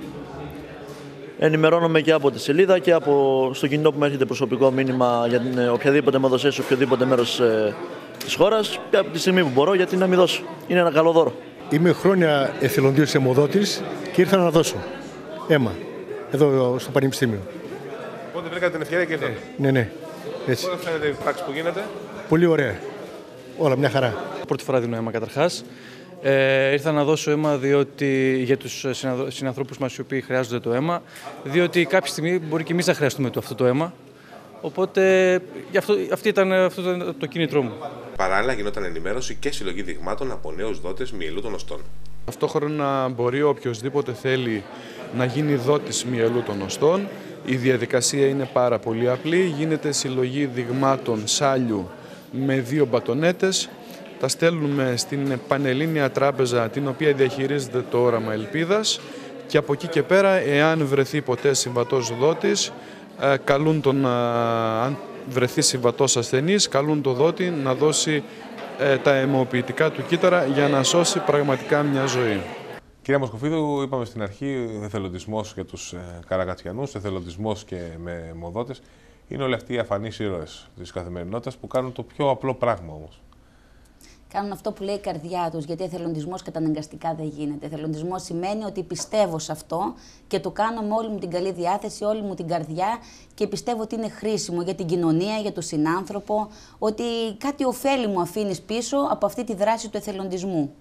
Ενημερώνομαι και από τη σελίδα και από στο κινητό που μου έρχεται προσωπικό μήνυμα για την οποιαδήποτε αιμοδοσία σε οποιοδήποτε μέρος ε, της χώρας και από τη στιγμή που μπορώ, γιατί να μην δώσω. Είναι ένα καλό δώρο. Είμαι χρόνια εθελοντής αιμοδότης και ήρθα να δώσω αίμα εδώ στο Πανεπιστήμιο. Οπότε βρήκατε την ευκαιρία και ήρθατε. Ναι, ναι. Έτσι. Πώς φαίνεται η πράξη που γίνεται? Πολύ ωραία. Όλα μια χαρά. Πρώτη φορά δίνω αίμα καταρχάς. Ε, ήρθα να δώσω αίμα διότι, για τους συνανθρώπους μας οι οποίοι χρειάζονται το αίμα, διότι κάποια στιγμή μπορεί και εμείς να χρειαστούμε το, αυτό το αίμα. Οπότε αυτό, αυτή ήταν, αυτό ήταν το κίνητρό μου. Παράλληλα, γινόταν ενημέρωση και συλλογή δειγμάτων από νέους δότες μυελού των οστών. Ταυτόχρονα μπορεί οποιοσδήποτε θέλει να γίνει δότης μυελού των οστών. Η διαδικασία είναι πάρα πολύ απλή. Γίνεται συλλογή δειγμάτων σάλιου με δύο μπατονέτες. Τα στέλνουμε στην Πανελλήνια Τράπεζα, την οποία διαχειρίζεται το Όραμα Ελπίδας, και από εκεί και πέρα, εάν βρεθεί ποτέ συμβατός δότης, καλούν τον, αν βρεθεί συμβατός ασθενής, καλούν τον δότη να δώσει τα αιμοποιητικά του κύτταρα για να σώσει πραγματικά μια ζωή. Κύριε Μοσκοφίδου, είπαμε στην αρχή, εθελοντισμός για τους Καρακατσιανούς, εθελοντισμός και με αιμοδότες, είναι όλοι αυτοί οι αφανείς ήρωες της καθημερινότητας που κάνουν το πιο απλό πράγμα όμως. Κάνουν αυτό που λέει η καρδιά τους, γιατί εθελοντισμός καταναγκαστικά δεν γίνεται. Εθελοντισμός σημαίνει ότι πιστεύω σε αυτό και το κάνω με όλη μου την καλή διάθεση, όλη μου την καρδιά και πιστεύω ότι είναι χρήσιμο για την κοινωνία, για τον συνάνθρωπο, ότι κάτι ωφέλη μου αφήνεις πίσω από αυτή τη δράση του εθελοντισμού.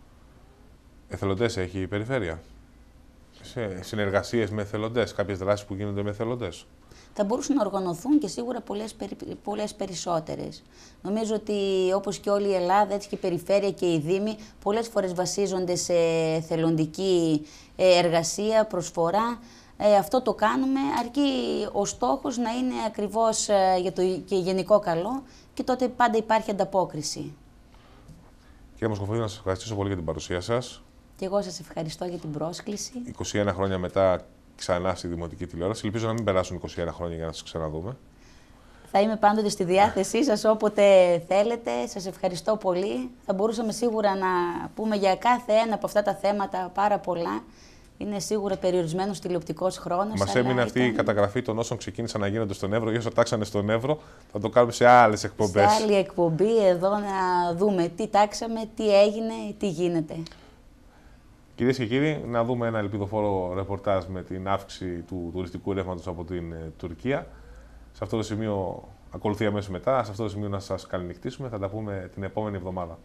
Εθελοντές έχει η περιφέρεια? Σε συνεργασίες με εθελοντές, κάποιες δράσεις που γίνονται με εθελοντές? Θα μπορούσαν να οργανωθούν και σίγουρα πολλές, πολλές περισσότερες. Νομίζω ότι όπως και όλη η Ελλάδα, έτσι και η περιφέρεια και οι δήμοι, πολλές φορές βασίζονται σε εθελοντική εργασία, προσφορά. Ε, αυτό το κάνουμε, αρκεί ο στόχος να είναι ακριβώς για το και γενικό καλό και τότε πάντα υπάρχει ανταπόκριση. Κύριε Μοσκοφίδου, να σας ευχαριστήσω πολύ για την παρουσία σας. Και εγώ σας ευχαριστώ για την πρόσκληση. είκοσι ένα χρόνια μετά, ξανά στη Δημοτική Τηλεόραση. Ελπίζω να μην περάσουν είκοσι ένα χρόνια για να σας ξαναδούμε. Θα είμαι πάντοτε στη διάθεσή σας όποτε θέλετε. Σας ευχαριστώ πολύ. Θα μπορούσαμε σίγουρα να πούμε για κάθε ένα από αυτά τα θέματα πάρα πολλά. Είναι σίγουρα περιορισμένος τηλεοπτικός χρόνος. Μας έμεινε αυτή ήταν... η καταγραφή των όσων ξεκίνησαν να γίνονται στον Εύρο ή όσο τάξανε στον Εύρο. Θα το κάνουμε σε άλλες εκπομπές. Σε άλλη εκπομπή εδώ να δούμε τι τάξαμε, τι έγινε, τι γίνεται. Κυρίες και κύριοι, να δούμε ένα ελπιδοφόρο ρεπορτάζ με την αύξηση του τουριστικού ρεύματος από την ε, Τουρκία. Σε αυτό το σημείο ακολουθεί αμέσως μετά. Σε αυτό το σημείο να σας καληνυχτήσουμε. Θα τα πούμε την επόμενη εβδομάδα.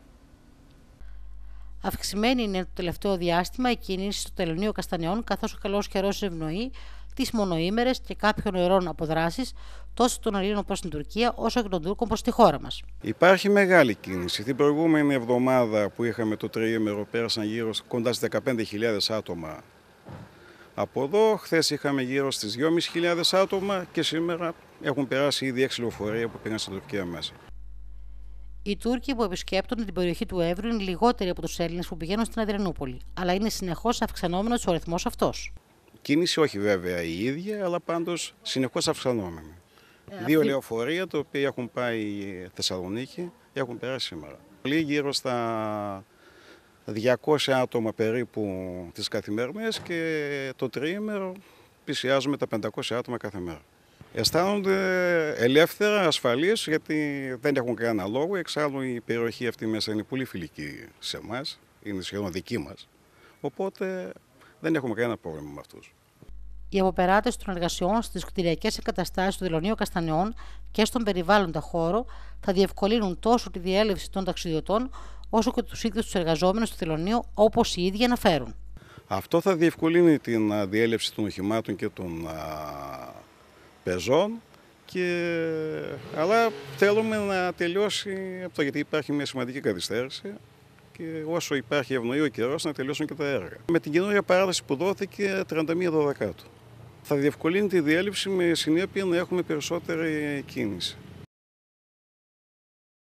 Αυξημένη είναι το τελευταίο διάστημα η κίνηση στο τελωνείο Καστανιών, καθώς ο καλός καιρός ευνοεί τις μονοήμερες και κάποιων ωρών αποδράσεις τόσο των Ελλήνων προς την Τουρκία όσο και των Τούρκων προς τη χώρα μας. Υπάρχει μεγάλη κίνηση. Την προηγούμενη εβδομάδα που είχαμε το τριήμερο πέρασαν γύρω κοντά στις δεκαπέντε χιλιάδες άτομα από εδώ. Χθες είχαμε γύρω στις δυόμισι χιλιάδες άτομα και σήμερα έχουν περάσει ήδη έξι λεωφορεία που πήγαν στην Τουρκία μέσα. Οι Τούρκοι που επισκέπτονται την περιοχή του Εύρου είναι λιγότεροι από τους Έλληνες που πηγαίνουν στην Αδριανούπολη, αλλά είναι συνεχώς αυξανόμενος ο αριθμός αυτός. Κίνηση όχι βέβαια η ίδια, αλλά πάντως συνεχώς αυξανόμενη. Ε, Δύο αυτή... λεωφορεία τα οποία έχουν πάει Θεσσαλονίκη έχουν περάσει σήμερα. Πολύ γύρω στα διακόσια άτομα περίπου τις καθημερινές και το τριήμερο πλησιάζουμε τα πεντακόσια άτομα κάθε μέρα. Αισθάνονται ελεύθερα, ασφαλείς, γιατί δεν έχουν κανένα λόγο. Εξάλλου η περιοχή αυτή μέσα είναι πολύ φιλική σε εμάς, είναι σχεδόν δική μας, οπότε δεν έχουμε κανένα πρόβλημα με αυτούς. Οι αποπεράτες των εργασιών στις κτηριακές εγκαταστάσεις του Τελωνείου Καστανιών και στον περιβάλλοντα χώρο θα διευκολύνουν τόσο τη διέλευση των ταξιδιωτών όσο και τους ίδιους τους εργαζόμενους του Τελωνείου, όπως οι ίδιοι αναφέρουν. Αυτό θα διευκολύνει την διέλευση των οχημάτων και των πεζών, και... αλλά θέλουμε να τελειώσει αυτό, γιατί υπάρχει μια σημαντική καθυστέρηση και όσο υπάρχει ευνοεί ο καιρός να τελειώσουν και τα έργα. Με την καινούργια παράδοση που δόθηκε τριάντα μία Δωδεκάτου. Θα διευκολύνει τη διέλευση με συνέπεια να έχουμε περισσότερη κίνηση.